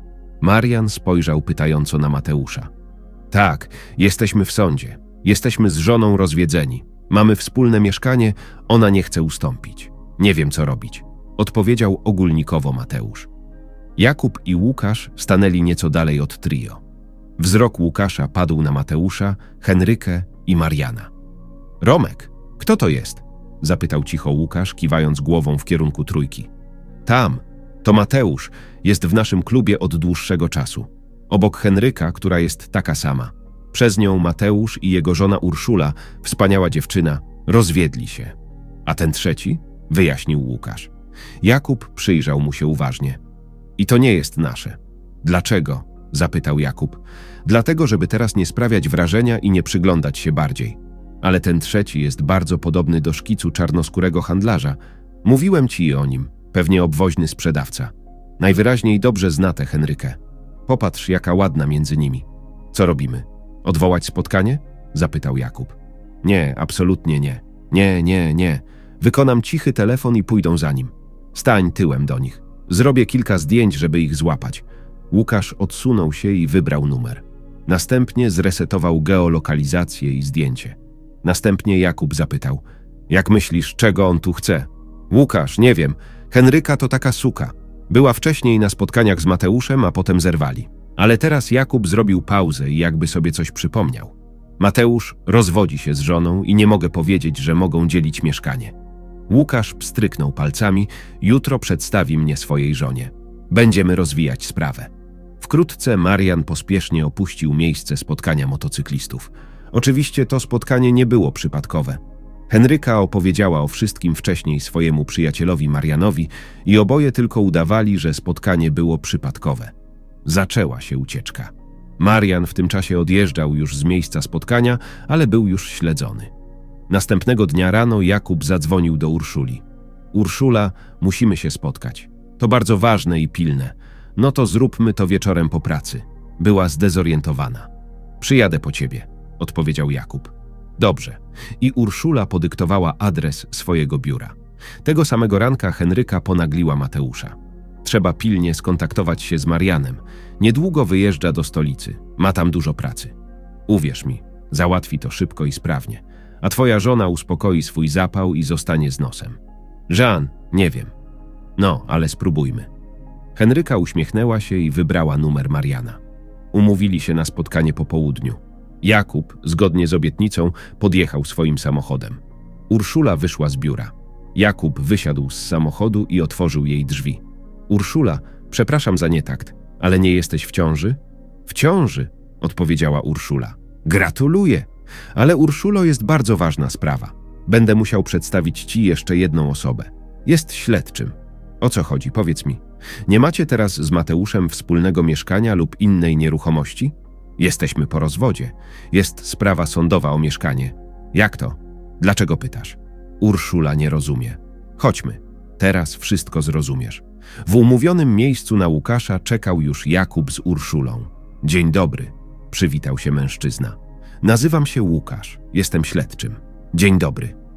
Marian spojrzał pytająco na Mateusza. Tak, jesteśmy w sądzie. Jesteśmy z żoną rozwiedzeni. Mamy wspólne mieszkanie, ona nie chce ustąpić. Nie wiem, co robić. Odpowiedział ogólnikowo Mateusz. Jakub i Łukasz stanęli nieco dalej od trio. Wzrok Łukasza padł na Mateusza, Henrykę i Mariana. Romek, kto to jest? Zapytał cicho Łukasz, kiwając głową w kierunku trójki. Tam, to Mateusz, jest w naszym klubie od dłuższego czasu. Obok Henryka, która jest taka sama. Przez nią Mateusz i jego żona Urszula, wspaniała dziewczyna, rozwiedli się. A ten trzeci? Wyjaśnił Łukasz. Jakub przyjrzał mu się uważnie. I to nie jest nasze. Dlaczego? Zapytał Jakub. Dlatego, żeby teraz nie sprawiać wrażenia i nie przyglądać się bardziej. Ale ten trzeci jest bardzo podobny do szkicu czarnoskórego handlarza. Mówiłem ci o nim, pewnie obwoźny sprzedawca. Najwyraźniej dobrze zna tę Henrykę. Popatrz, jaka ładna między nimi. Co robimy? Odwołać spotkanie? Zapytał Jakub. Nie, absolutnie nie. Nie, nie, nie. Wykonam cichy telefon i pójdą za nim. Stań tyłem do nich. Zrobię kilka zdjęć, żeby ich złapać. Łukasz odsunął się i wybrał numer. Następnie zresetował geolokalizację i zdjęcie. Następnie Jakub zapytał. Jak myślisz, czego on tu chce? Łukasz, nie wiem. Henryka to taka suka. Była wcześniej na spotkaniach z Mateuszem, a potem zerwali. Ale teraz Jakub zrobił pauzę i jakby sobie coś przypomniał. Mateusz rozwodzi się z żoną i nie mogę powiedzieć, że mogą dzielić mieszkanie. Łukasz pstryknął palcami. Jutro przedstawi mnie swojej żonie. Będziemy rozwijać sprawę. Wkrótce Marian pospiesznie opuścił miejsce spotkania motocyklistów. Oczywiście to spotkanie nie było przypadkowe. Henryka opowiedziała o wszystkim wcześniej swojemu przyjacielowi Marianowi i oboje tylko udawali, że spotkanie było przypadkowe. Zaczęła się ucieczka. Marian w tym czasie odjeżdżał już z miejsca spotkania, ale był już śledzony. Następnego dnia rano Jakub zadzwonił do Urszuli. Urszula, musimy się spotkać. To bardzo ważne i pilne. No to zróbmy to wieczorem po pracy. Była zdezorientowana. Przyjadę po ciebie, odpowiedział Jakub. Dobrze. I Urszula podyktowała adres swojego biura. Tego samego ranka Henryka ponagliła Mateusza. Trzeba pilnie skontaktować się z Marianem. Niedługo wyjeżdża do stolicy. Ma tam dużo pracy. Uwierz mi, załatwi to szybko i sprawnie. A twoja żona uspokoi swój zapał i zostanie z nosem. Jean, nie wiem. No, ale spróbujmy. Henryka uśmiechnęła się i wybrała numer Mariana. Umówili się na spotkanie po południu. Jakub, zgodnie z obietnicą, podjechał swoim samochodem. Urszula wyszła z biura. Jakub wysiadł z samochodu i otworzył jej drzwi. Urszula, przepraszam za nietakt, ale nie jesteś w ciąży? W ciąży, odpowiedziała Urszula. Gratuluję, ale Urszulo, jest bardzo ważna sprawa. Będę musiał przedstawić ci jeszcze jedną osobę. Jest śledczym. O co chodzi, powiedz mi. Nie macie teraz z Mateuszem wspólnego mieszkania lub innej nieruchomości? Jesteśmy po rozwodzie. Jest sprawa sądowa o mieszkanie. Jak to? Dlaczego pytasz? Urszula nie rozumie. Chodźmy. Teraz wszystko zrozumiesz. W umówionym miejscu na Łukasza czekał już Jakub z Urszulą. Dzień dobry, przywitał się mężczyzna. Nazywam się Łukasz, jestem śledczym. Dzień dobry,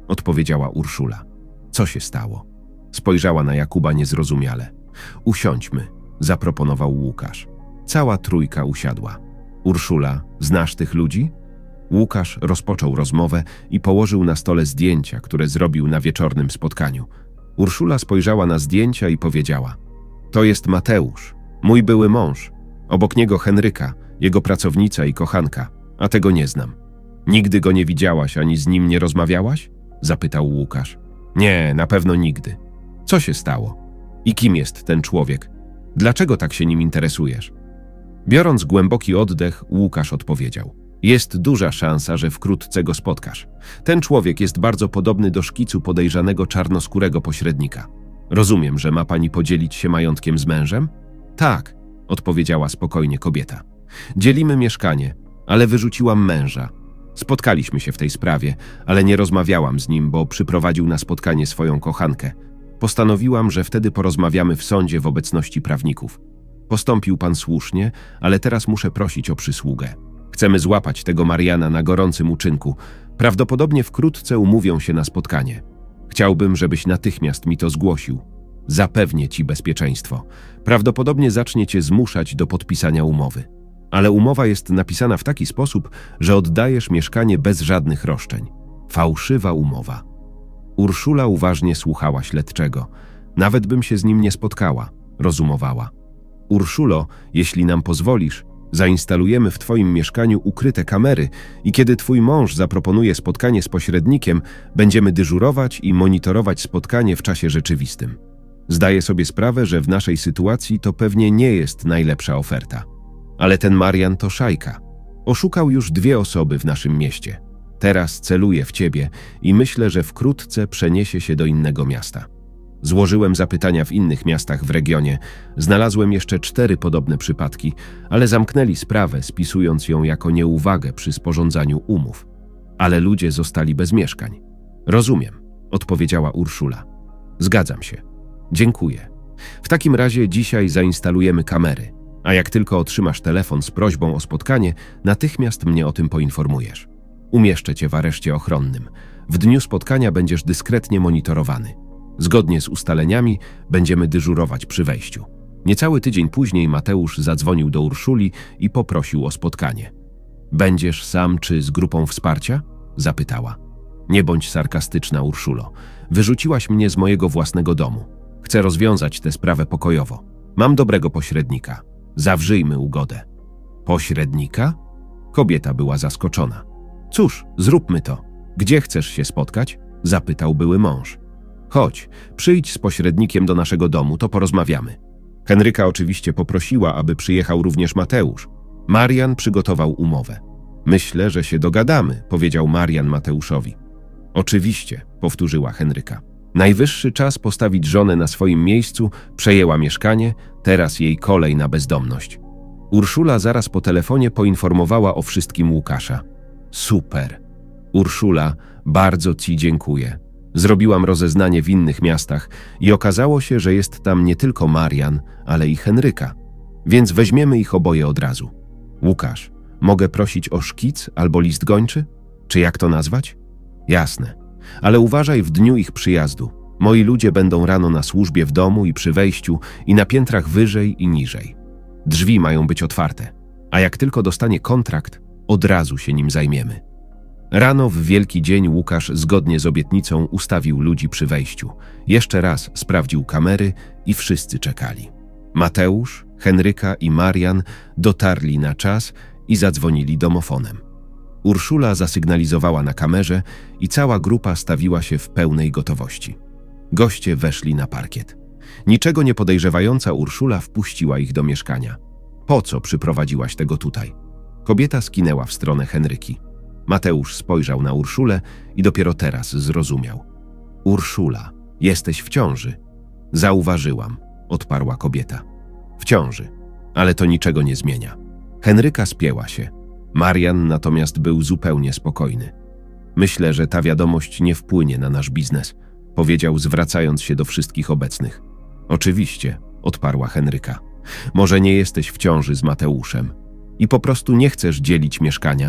odpowiedziała Urszula. Co się stało? Spojrzała na Jakuba niezrozumiale. Usiądźmy, zaproponował Łukasz. Cała trójka usiadła. Urszula, znasz tych ludzi? Łukasz rozpoczął rozmowę i położył na stole zdjęcia, które zrobił na wieczornym spotkaniu. Urszula spojrzała na zdjęcia i powiedziała: to jest Mateusz, mój były mąż. Obok niego Henryka, jego pracownica i kochanka, a tego nie znam. Nigdy go nie widziałaś ani z nim nie rozmawiałaś? Zapytał Łukasz. Nie, na pewno nigdy. Co się stało? I kim jest ten człowiek? Dlaczego tak się nim interesujesz? Biorąc głęboki oddech, Łukasz odpowiedział: jest duża szansa, że wkrótce go spotkasz. Ten człowiek jest bardzo podobny do szkicu podejrzanego czarnoskórego pośrednika. Rozumiem, że ma pani podzielić się majątkiem z mężem? Tak, odpowiedziała spokojnie kobieta. Dzielimy mieszkanie, ale wyrzuciłam męża. Spotkaliśmy się w tej sprawie, ale nie rozmawiałam z nim, bo przyprowadził na spotkanie swoją kochankę. Postanowiłam, że wtedy porozmawiamy w sądzie w obecności prawników. Postąpił pan słusznie, ale teraz muszę prosić o przysługę. Chcemy złapać tego Mariana na gorącym uczynku. Prawdopodobnie wkrótce umówią się na spotkanie. Chciałbym, żebyś natychmiast mi to zgłosił. Zapewnię ci bezpieczeństwo. Prawdopodobnie zacznie cię zmuszać do podpisania umowy. Ale umowa jest napisana w taki sposób, że oddajesz mieszkanie bez żadnych roszczeń. Fałszywa umowa. Urszula uważnie słuchała śledczego. Nawet bym się z nim nie spotkała, rozumowała. Urszulo, jeśli nam pozwolisz, zainstalujemy w twoim mieszkaniu ukryte kamery i kiedy twój mąż zaproponuje spotkanie z pośrednikiem, będziemy dyżurować i monitorować spotkanie w czasie rzeczywistym. Zdaję sobie sprawę, że w naszej sytuacji to pewnie nie jest najlepsza oferta. Ale ten Marian to szajka. Oszukał już dwie osoby w naszym mieście. Teraz celuje w ciebie i myślę, że wkrótce przeniesie się do innego miasta. Złożyłem zapytania w innych miastach w regionie. Znalazłem jeszcze cztery podobne przypadki, ale zamknęli sprawę, spisując ją jako nieuwagę przy sporządzaniu umów. Ale ludzie zostali bez mieszkań. Rozumiem, odpowiedziała Urszula. Zgadzam się. Dziękuję. W takim razie dzisiaj zainstalujemy kamery, a jak tylko otrzymasz telefon z prośbą o spotkanie, natychmiast mnie o tym poinformujesz. Umieszczę cię w areszcie ochronnym. W dniu spotkania będziesz dyskretnie monitorowany. Zgodnie z ustaleniami będziemy dyżurować przy wejściu. Niecały tydzień później Mateusz zadzwonił do Urszuli i poprosił o spotkanie. Będziesz sam czy z grupą wsparcia? Zapytała. Nie bądź sarkastyczna, Urszulo. Wyrzuciłaś mnie z mojego własnego domu. Chcę rozwiązać tę sprawę pokojowo. Mam dobrego pośrednika. Zawrzyjmy ugodę. Pośrednika? Kobieta była zaskoczona. Cóż, zróbmy to. Gdzie chcesz się spotkać? Zapytał były mąż. Chodź, przyjdź z pośrednikiem do naszego domu, to porozmawiamy. Henryka oczywiście poprosiła, aby przyjechał również Mateusz. Marian przygotował umowę. Myślę, że się dogadamy, powiedział Marian Mateuszowi. Oczywiście, powtórzyła Henryka. Najwyższy czas postawić żonę na swoim miejscu, przejęła mieszkanie, teraz jej kolej na bezdomność. Urszula zaraz po telefonie poinformowała o wszystkim Łukasza. Super. Urszula, bardzo ci dziękuję. Zrobiłam rozeznanie w innych miastach i okazało się, że jest tam nie tylko Marian, ale i Henryka. Więc weźmiemy ich oboje od razu. Łukasz, mogę prosić o szkic albo list gończy? Czy jak to nazwać? Jasne. Ale uważaj w dniu ich przyjazdu. Moi ludzie będą rano na służbie w domu i przy wejściu i na piętrach wyżej i niżej. Drzwi mają być otwarte, a jak tylko dostanie kontrakt, od razu się nim zajmiemy. Rano w wielki dzień Łukasz zgodnie z obietnicą ustawił ludzi przy wejściu. Jeszcze raz sprawdził kamery i wszyscy czekali. Mateusz, Henryka i Marian dotarli na czas i zadzwonili domofonem. Urszula zasygnalizowała na kamerze i cała grupa stawiła się w pełnej gotowości. Goście weszli na parkiet. Niczego nie podejrzewająca Urszula wpuściła ich do mieszkania. Po co przyprowadziłaś tego tutaj? Kobieta skinęła w stronę Henryki. Mateusz spojrzał na Urszulę i dopiero teraz zrozumiał. Urszula, jesteś w ciąży. Zauważyłam, odparła kobieta. W ciąży, ale to niczego nie zmienia. Henryka spięła się. Marian natomiast był zupełnie spokojny. Myślę, że ta wiadomość nie wpłynie na nasz biznes, powiedział, zwracając się do wszystkich obecnych. Oczywiście, odparła Henryka. Może nie jesteś w ciąży z Mateuszem i po prostu nie chcesz dzielić mieszkania?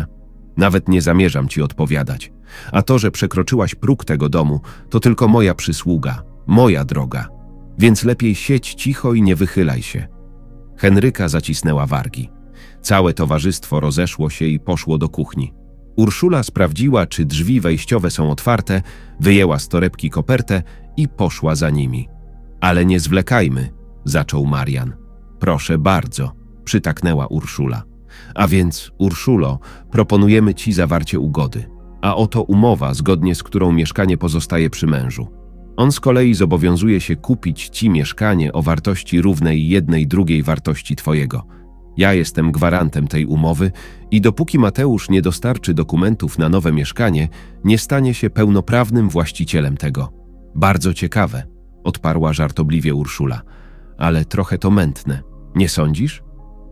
Nawet nie zamierzam ci odpowiadać. A to, że przekroczyłaś próg tego domu, to tylko moja przysługa, moja droga. Więc lepiej siedź cicho i nie wychylaj się. Henryka zacisnęła wargi. Całe towarzystwo rozeszło się i poszło do kuchni. Urszula sprawdziła, czy drzwi wejściowe są otwarte, wyjęła z torebki kopertę i poszła za nimi. Ale nie zwlekajmy, zaczął Marian. Proszę bardzo, przytaknęła Urszula. A więc, Urszulo, proponujemy ci zawarcie ugody. A oto umowa, zgodnie z którą mieszkanie pozostaje przy mężu. On z kolei zobowiązuje się kupić ci mieszkanie o wartości równej jednej drugiej wartości twojego. Ja jestem gwarantem tej umowy i dopóki Mateusz nie dostarczy dokumentów na nowe mieszkanie, nie stanie się pełnoprawnym właścicielem tego. Bardzo ciekawe, odparła żartobliwie Urszula, ale trochę to mętne, nie sądzisz?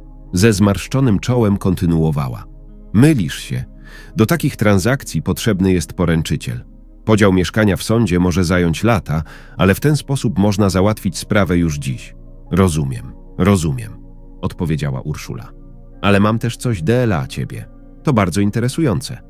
Ze zmarszczonym czołem kontynuowała. Mylisz się. Do takich transakcji potrzebny jest poręczyciel. Podział mieszkania w sądzie może zająć lata, ale w ten sposób można załatwić sprawę już dziś. Rozumiem, rozumiem, odpowiedziała Urszula. Ale mam też coś dla ciebie. To bardzo interesujące.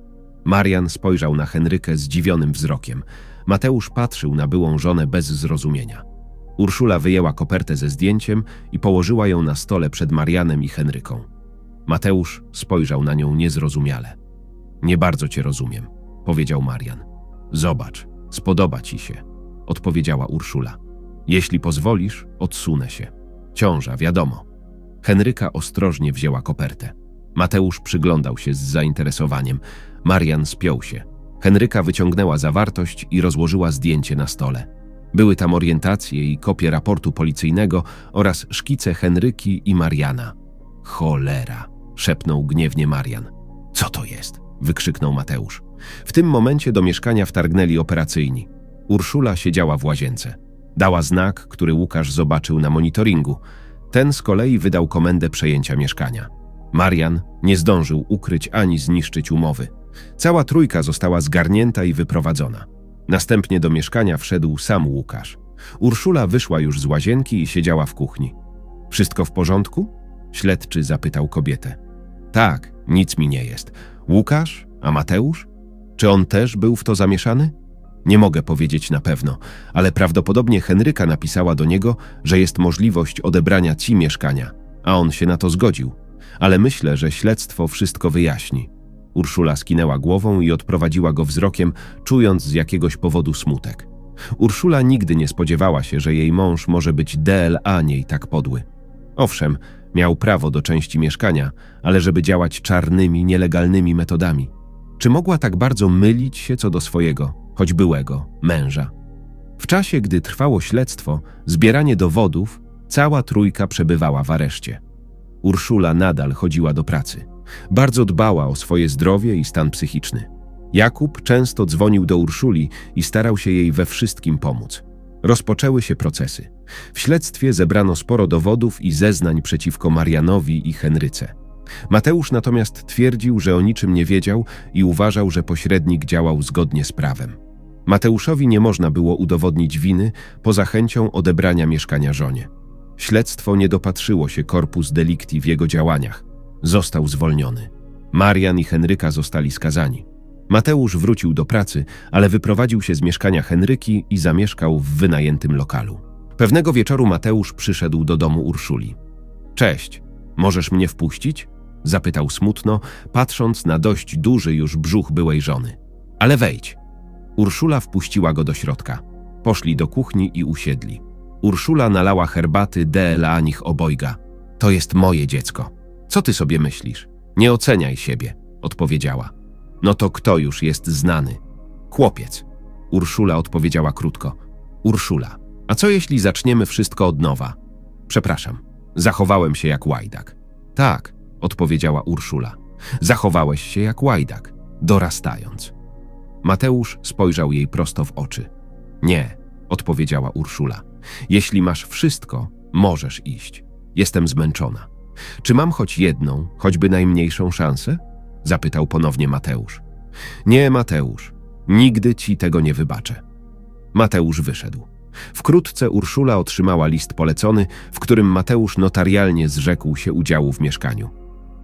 Marian spojrzał na Henrykę zdziwionym wzrokiem. Mateusz patrzył na byłą żonę bez zrozumienia. Urszula wyjęła kopertę ze zdjęciem i położyła ją na stole przed Marianem i Henryką. Mateusz spojrzał na nią niezrozumiale. Nie bardzo cię rozumiem, powiedział Marian. Zobacz, spodoba ci się, odpowiedziała Urszula. Jeśli pozwolisz, odsunę się. Ciąża, wiadomo. Henryka ostrożnie wzięła kopertę. Mateusz przyglądał się z zainteresowaniem. Marian spiął się. Henryka wyciągnęła zawartość i rozłożyła zdjęcie na stole. Były tam orientacje i kopie raportu policyjnego oraz szkice Henryki i Mariana. Cholera, szepnął gniewnie Marian. Co to jest? Wykrzyknął Mateusz. W tym momencie do mieszkania wtargnęli operacyjni. Urszula siedziała w łazience. Dała znak, który Łukasz zobaczył na monitoringu. Ten z kolei wydał komendę przejęcia mieszkania. Marian nie zdążył ukryć ani zniszczyć umowy. Cała trójka została zgarnięta i wyprowadzona. Następnie do mieszkania wszedł sam Łukasz. Urszula wyszła już z łazienki i siedziała w kuchni. Wszystko w porządku? Śledczy zapytał kobietę. Tak, nic mi nie jest. Łukasz? A Mateusz? Czy on też był w to zamieszany? Nie mogę powiedzieć na pewno, ale prawdopodobnie Henryka napisała do niego, że jest możliwość odebrania ci mieszkania, a on się na to zgodził. Ale myślę, że śledztwo wszystko wyjaśni. Urszula skinęła głową i odprowadziła go wzrokiem, czując z jakiegoś powodu smutek. Urszula nigdy nie spodziewała się, że jej mąż może być dla niej tak podły. Owszem, miał prawo do części mieszkania, ale żeby działać czarnymi, nielegalnymi metodami. Czy mogła tak bardzo mylić się co do swojego, choć byłego, męża? W czasie, gdy trwało śledztwo, zbieranie dowodów, cała trójka przebywała w areszcie. Urszula nadal chodziła do pracy. Bardzo dbała o swoje zdrowie i stan psychiczny. Jakub często dzwonił do Urszuli i starał się jej we wszystkim pomóc. Rozpoczęły się procesy. W śledztwie zebrano sporo dowodów i zeznań przeciwko Marianowi i Henryce. Mateusz natomiast twierdził, że o niczym nie wiedział i uważał, że pośrednik działał zgodnie z prawem. Mateuszowi nie można było udowodnić winy poza chęcią odebrania mieszkania żonie. Śledztwo nie dopatrzyło się corpus delicti w jego działaniach. Został zwolniony. Marian i Henryka zostali skazani. Mateusz wrócił do pracy, ale wyprowadził się z mieszkania Henryki i zamieszkał w wynajętym lokalu. Pewnego wieczoru Mateusz przyszedł do domu Urszuli. Cześć, możesz mnie wpuścić? Zapytał smutno, patrząc na dość duży już brzuch byłej żony. Ale wejdź. Urszula wpuściła go do środka. Poszli do kuchni i usiedli. Urszula nalała herbaty dla nich obojga. To jest moje dziecko. Co ty sobie myślisz? Nie oceniaj siebie, odpowiedziała. No to kto już jest znany? Chłopiec. Urszula odpowiedziała krótko. Urszula, a co jeśli zaczniemy wszystko od nowa? Przepraszam, zachowałem się jak łajdak. Tak, odpowiedziała Urszula. Zachowałeś się jak łajdak, dorastając. Mateusz spojrzał jej prosto w oczy. Nie, odpowiedziała Urszula. Jeśli masz wszystko, możesz iść. Jestem zmęczona. Czy mam choć jedną, choćby najmniejszą szansę? Zapytał ponownie Mateusz. Nie, Mateusz, nigdy ci tego nie wybaczę. Mateusz wyszedł. Wkrótce Urszula otrzymała list polecony, w którym Mateusz notarialnie zrzekł się udziału w mieszkaniu.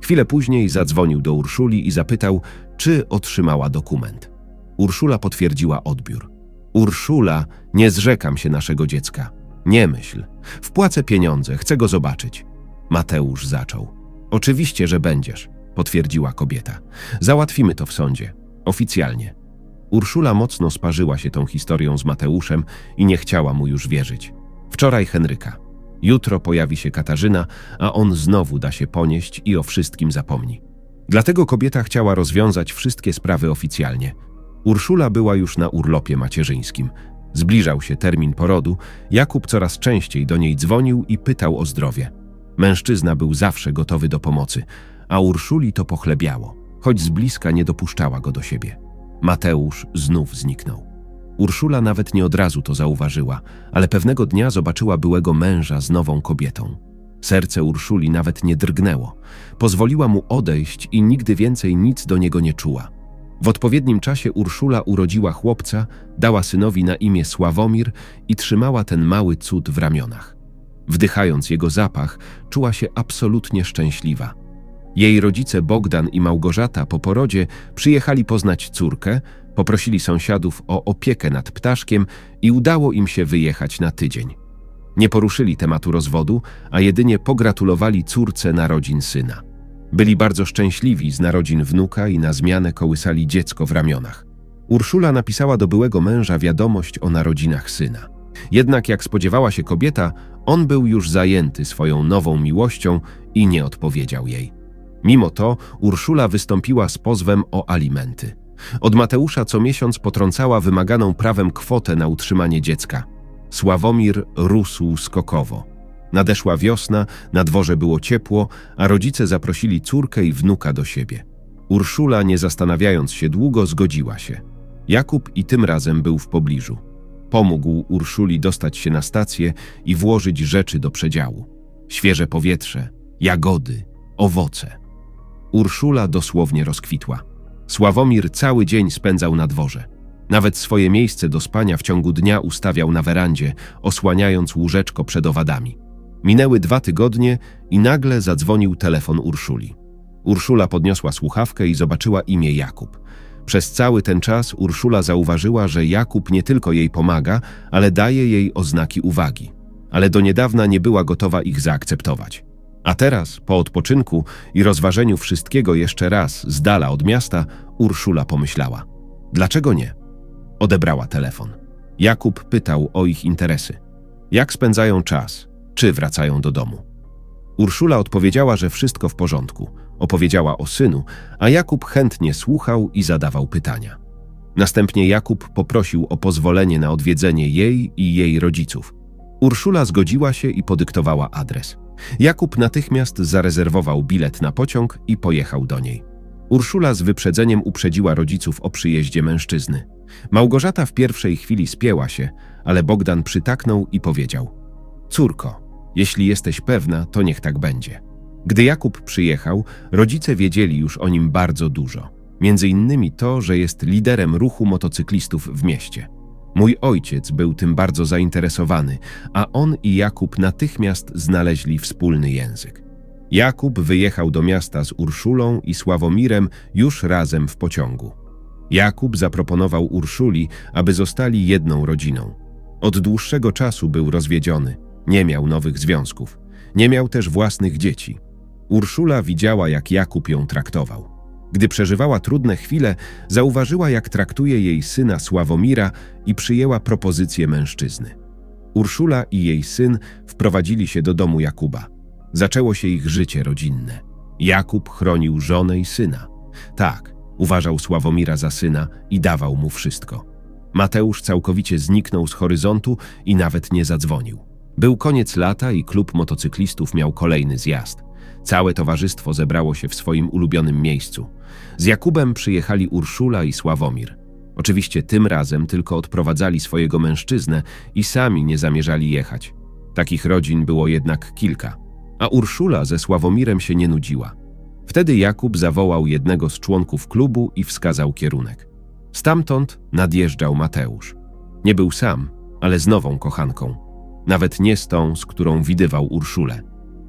Chwilę później zadzwonił do Urszuli i zapytał, czy otrzymała dokument. Urszula potwierdziła odbiór. Urszula, nie zrzekam się naszego dziecka. Nie myśl. Wpłacę pieniądze, chcę go zobaczyć. Mateusz zaczął. Oczywiście, że będziesz, potwierdziła kobieta. Załatwimy to w sądzie. Oficjalnie. Urszula mocno sparzyła się tą historią z Mateuszem i nie chciała mu już wierzyć. Wczoraj Henryka. Jutro pojawi się Katarzyna, a on znowu da się ponieść i o wszystkim zapomni. Dlatego kobieta chciała rozwiązać wszystkie sprawy oficjalnie. Urszula była już na urlopie macierzyńskim. Zbliżał się termin porodu, Jakub coraz częściej do niej dzwonił i pytał o zdrowie. Mężczyzna był zawsze gotowy do pomocy, a Urszuli to pochlebiało, choć z bliska nie dopuszczała go do siebie. Mateusz znów zniknął. Urszula nawet nie od razu to zauważyła, ale pewnego dnia zobaczyła byłego męża z nową kobietą. Serce Urszuli nawet nie drgnęło. Pozwoliła mu odejść i nigdy więcej nic do niego nie czuła. W odpowiednim czasie Urszula urodziła chłopca, dała synowi na imię Sławomir i trzymała ten mały cud w ramionach. Wdychając jego zapach, czuła się absolutnie szczęśliwa. Jej rodzice Bogdan i Małgorzata po porodzie przyjechali poznać córkę, poprosili sąsiadów o opiekę nad ptaszkiem i udało im się wyjechać na tydzień. Nie poruszyli tematu rozwodu, a jedynie pogratulowali córce narodzin syna. Byli bardzo szczęśliwi z narodzin wnuka i na zmianę kołysali dziecko w ramionach. Urszula napisała do byłego męża wiadomość o narodzinach syna. Jednak jak spodziewała się kobieta, on był już zajęty swoją nową miłością i nie odpowiedział jej. Mimo to Urszula wystąpiła z pozwem o alimenty. Od Mateusza co miesiąc potrącała wymaganą prawem kwotę na utrzymanie dziecka. Sławomir rósł skokowo. Nadeszła wiosna, na dworze było ciepło, a rodzice zaprosili córkę i wnuka do siebie. Urszula, nie zastanawiając się długo, zgodziła się. Jakub i tym razem był w pobliżu. Pomógł Urszuli dostać się na stację i włożyć rzeczy do przedziału. Świeże powietrze, jagody, owoce. Urszula dosłownie rozkwitła. Sławomir cały dzień spędzał na dworze. Nawet swoje miejsce do spania w ciągu dnia ustawiał na werandzie, osłaniając łóżeczko przed owadami. Minęły dwa tygodnie i nagle zadzwonił telefon Urszuli. Urszula podniosła słuchawkę i zobaczyła imię Jakub. Przez cały ten czas Urszula zauważyła, że Jakub nie tylko jej pomaga, ale daje jej oznaki uwagi. Ale do niedawna nie była gotowa ich zaakceptować. A teraz, po odpoczynku i rozważeniu wszystkiego jeszcze raz z dala od miasta, Urszula pomyślała. Dlaczego nie? Odebrała telefon. Jakub pytał o ich interesy. Jak spędzają czas? Czy wracają do domu? Urszula odpowiedziała, że wszystko w porządku. Opowiedziała o synu, a Jakub chętnie słuchał i zadawał pytania. Następnie Jakub poprosił o pozwolenie na odwiedzenie jej i jej rodziców. Urszula zgodziła się i podyktowała adres. Jakub natychmiast zarezerwował bilet na pociąg i pojechał do niej. Urszula z wyprzedzeniem uprzedziła rodziców o przyjeździe mężczyzny. Małgorzata w pierwszej chwili spięła się, ale Bogdan przytaknął i powiedział: Córko, jeśli jesteś pewna, to niech tak będzie. Gdy Jakub przyjechał, rodzice wiedzieli już o nim bardzo dużo. Między innymi to, że jest liderem ruchu motocyklistów w mieście. Mój ojciec był tym bardzo zainteresowany, a on i Jakub natychmiast znaleźli wspólny język. Jakub wyjechał do miasta z Urszulą i Sławomirem już razem w pociągu. Jakub zaproponował Urszuli, aby zostali jedną rodziną. Od dłuższego czasu był rozwiedziony, nie miał nowych związków, nie miał też własnych dzieci. Urszula widziała, jak Jakub ją traktował. Gdy przeżywała trudne chwile, zauważyła, jak traktuje jej syna Sławomira i przyjęła propozycję mężczyzny. Urszula i jej syn wprowadzili się do domu Jakuba. Zaczęło się ich życie rodzinne. Jakub chronił żonę i syna. Tak, uważał Sławomira za syna i dawał mu wszystko. Mateusz całkowicie zniknął z horyzontu i nawet nie zadzwonił. Był koniec lata i klub motocyklistów miał kolejny zjazd. Całe towarzystwo zebrało się w swoim ulubionym miejscu. Z Jakubem przyjechali Urszula i Sławomir. Oczywiście tym razem tylko odprowadzali swojego mężczyznę i sami nie zamierzali jechać. Takich rodzin było jednak kilka, a Urszula ze Sławomirem się nie nudziła. Wtedy Jakub zawołał jednego z członków klubu i wskazał kierunek. Stamtąd nadjeżdżał Mateusz. Nie był sam, ale z nową kochanką. Nawet nie z tą, z którą widywał Urszulę.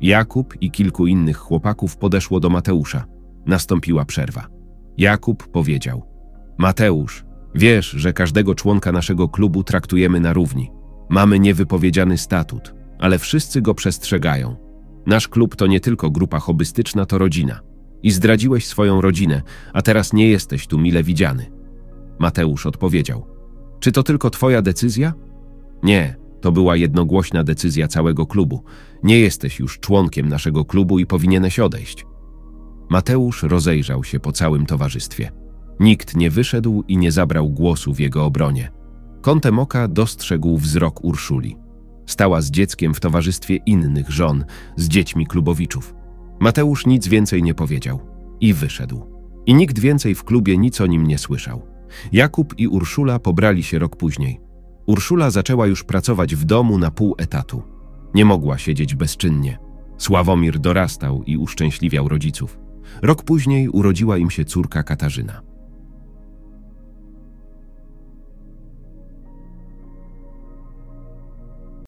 Jakub i kilku innych chłopaków podeszło do Mateusza. Nastąpiła przerwa. Jakub powiedział: Mateusz, wiesz, że każdego członka naszego klubu traktujemy na równi. Mamy niewypowiedziany statut, ale wszyscy go przestrzegają. Nasz klub to nie tylko grupa hobbystyczna, to rodzina. I zdradziłeś swoją rodzinę, a teraz nie jesteś tu mile widziany. Mateusz odpowiedział: Czy to tylko twoja decyzja? Nie, to była jednogłośna decyzja całego klubu. Nie jesteś już członkiem naszego klubu i powinieneś odejść. Mateusz rozejrzał się po całym towarzystwie. Nikt nie wyszedł i nie zabrał głosu w jego obronie. Kątem oka dostrzegł wzrok Urszuli. Stała z dzieckiem w towarzystwie innych żon, z dziećmi klubowiczów. Mateusz nic więcej nie powiedział i wyszedł. I nikt więcej w klubie nic o nim nie słyszał. Jakub i Urszula pobrali się rok później. Urszula zaczęła już pracować w domu na pół etatu. Nie mogła siedzieć bezczynnie. Sławomir dorastał i uszczęśliwiał rodziców. Rok później urodziła im się córka Katarzyna.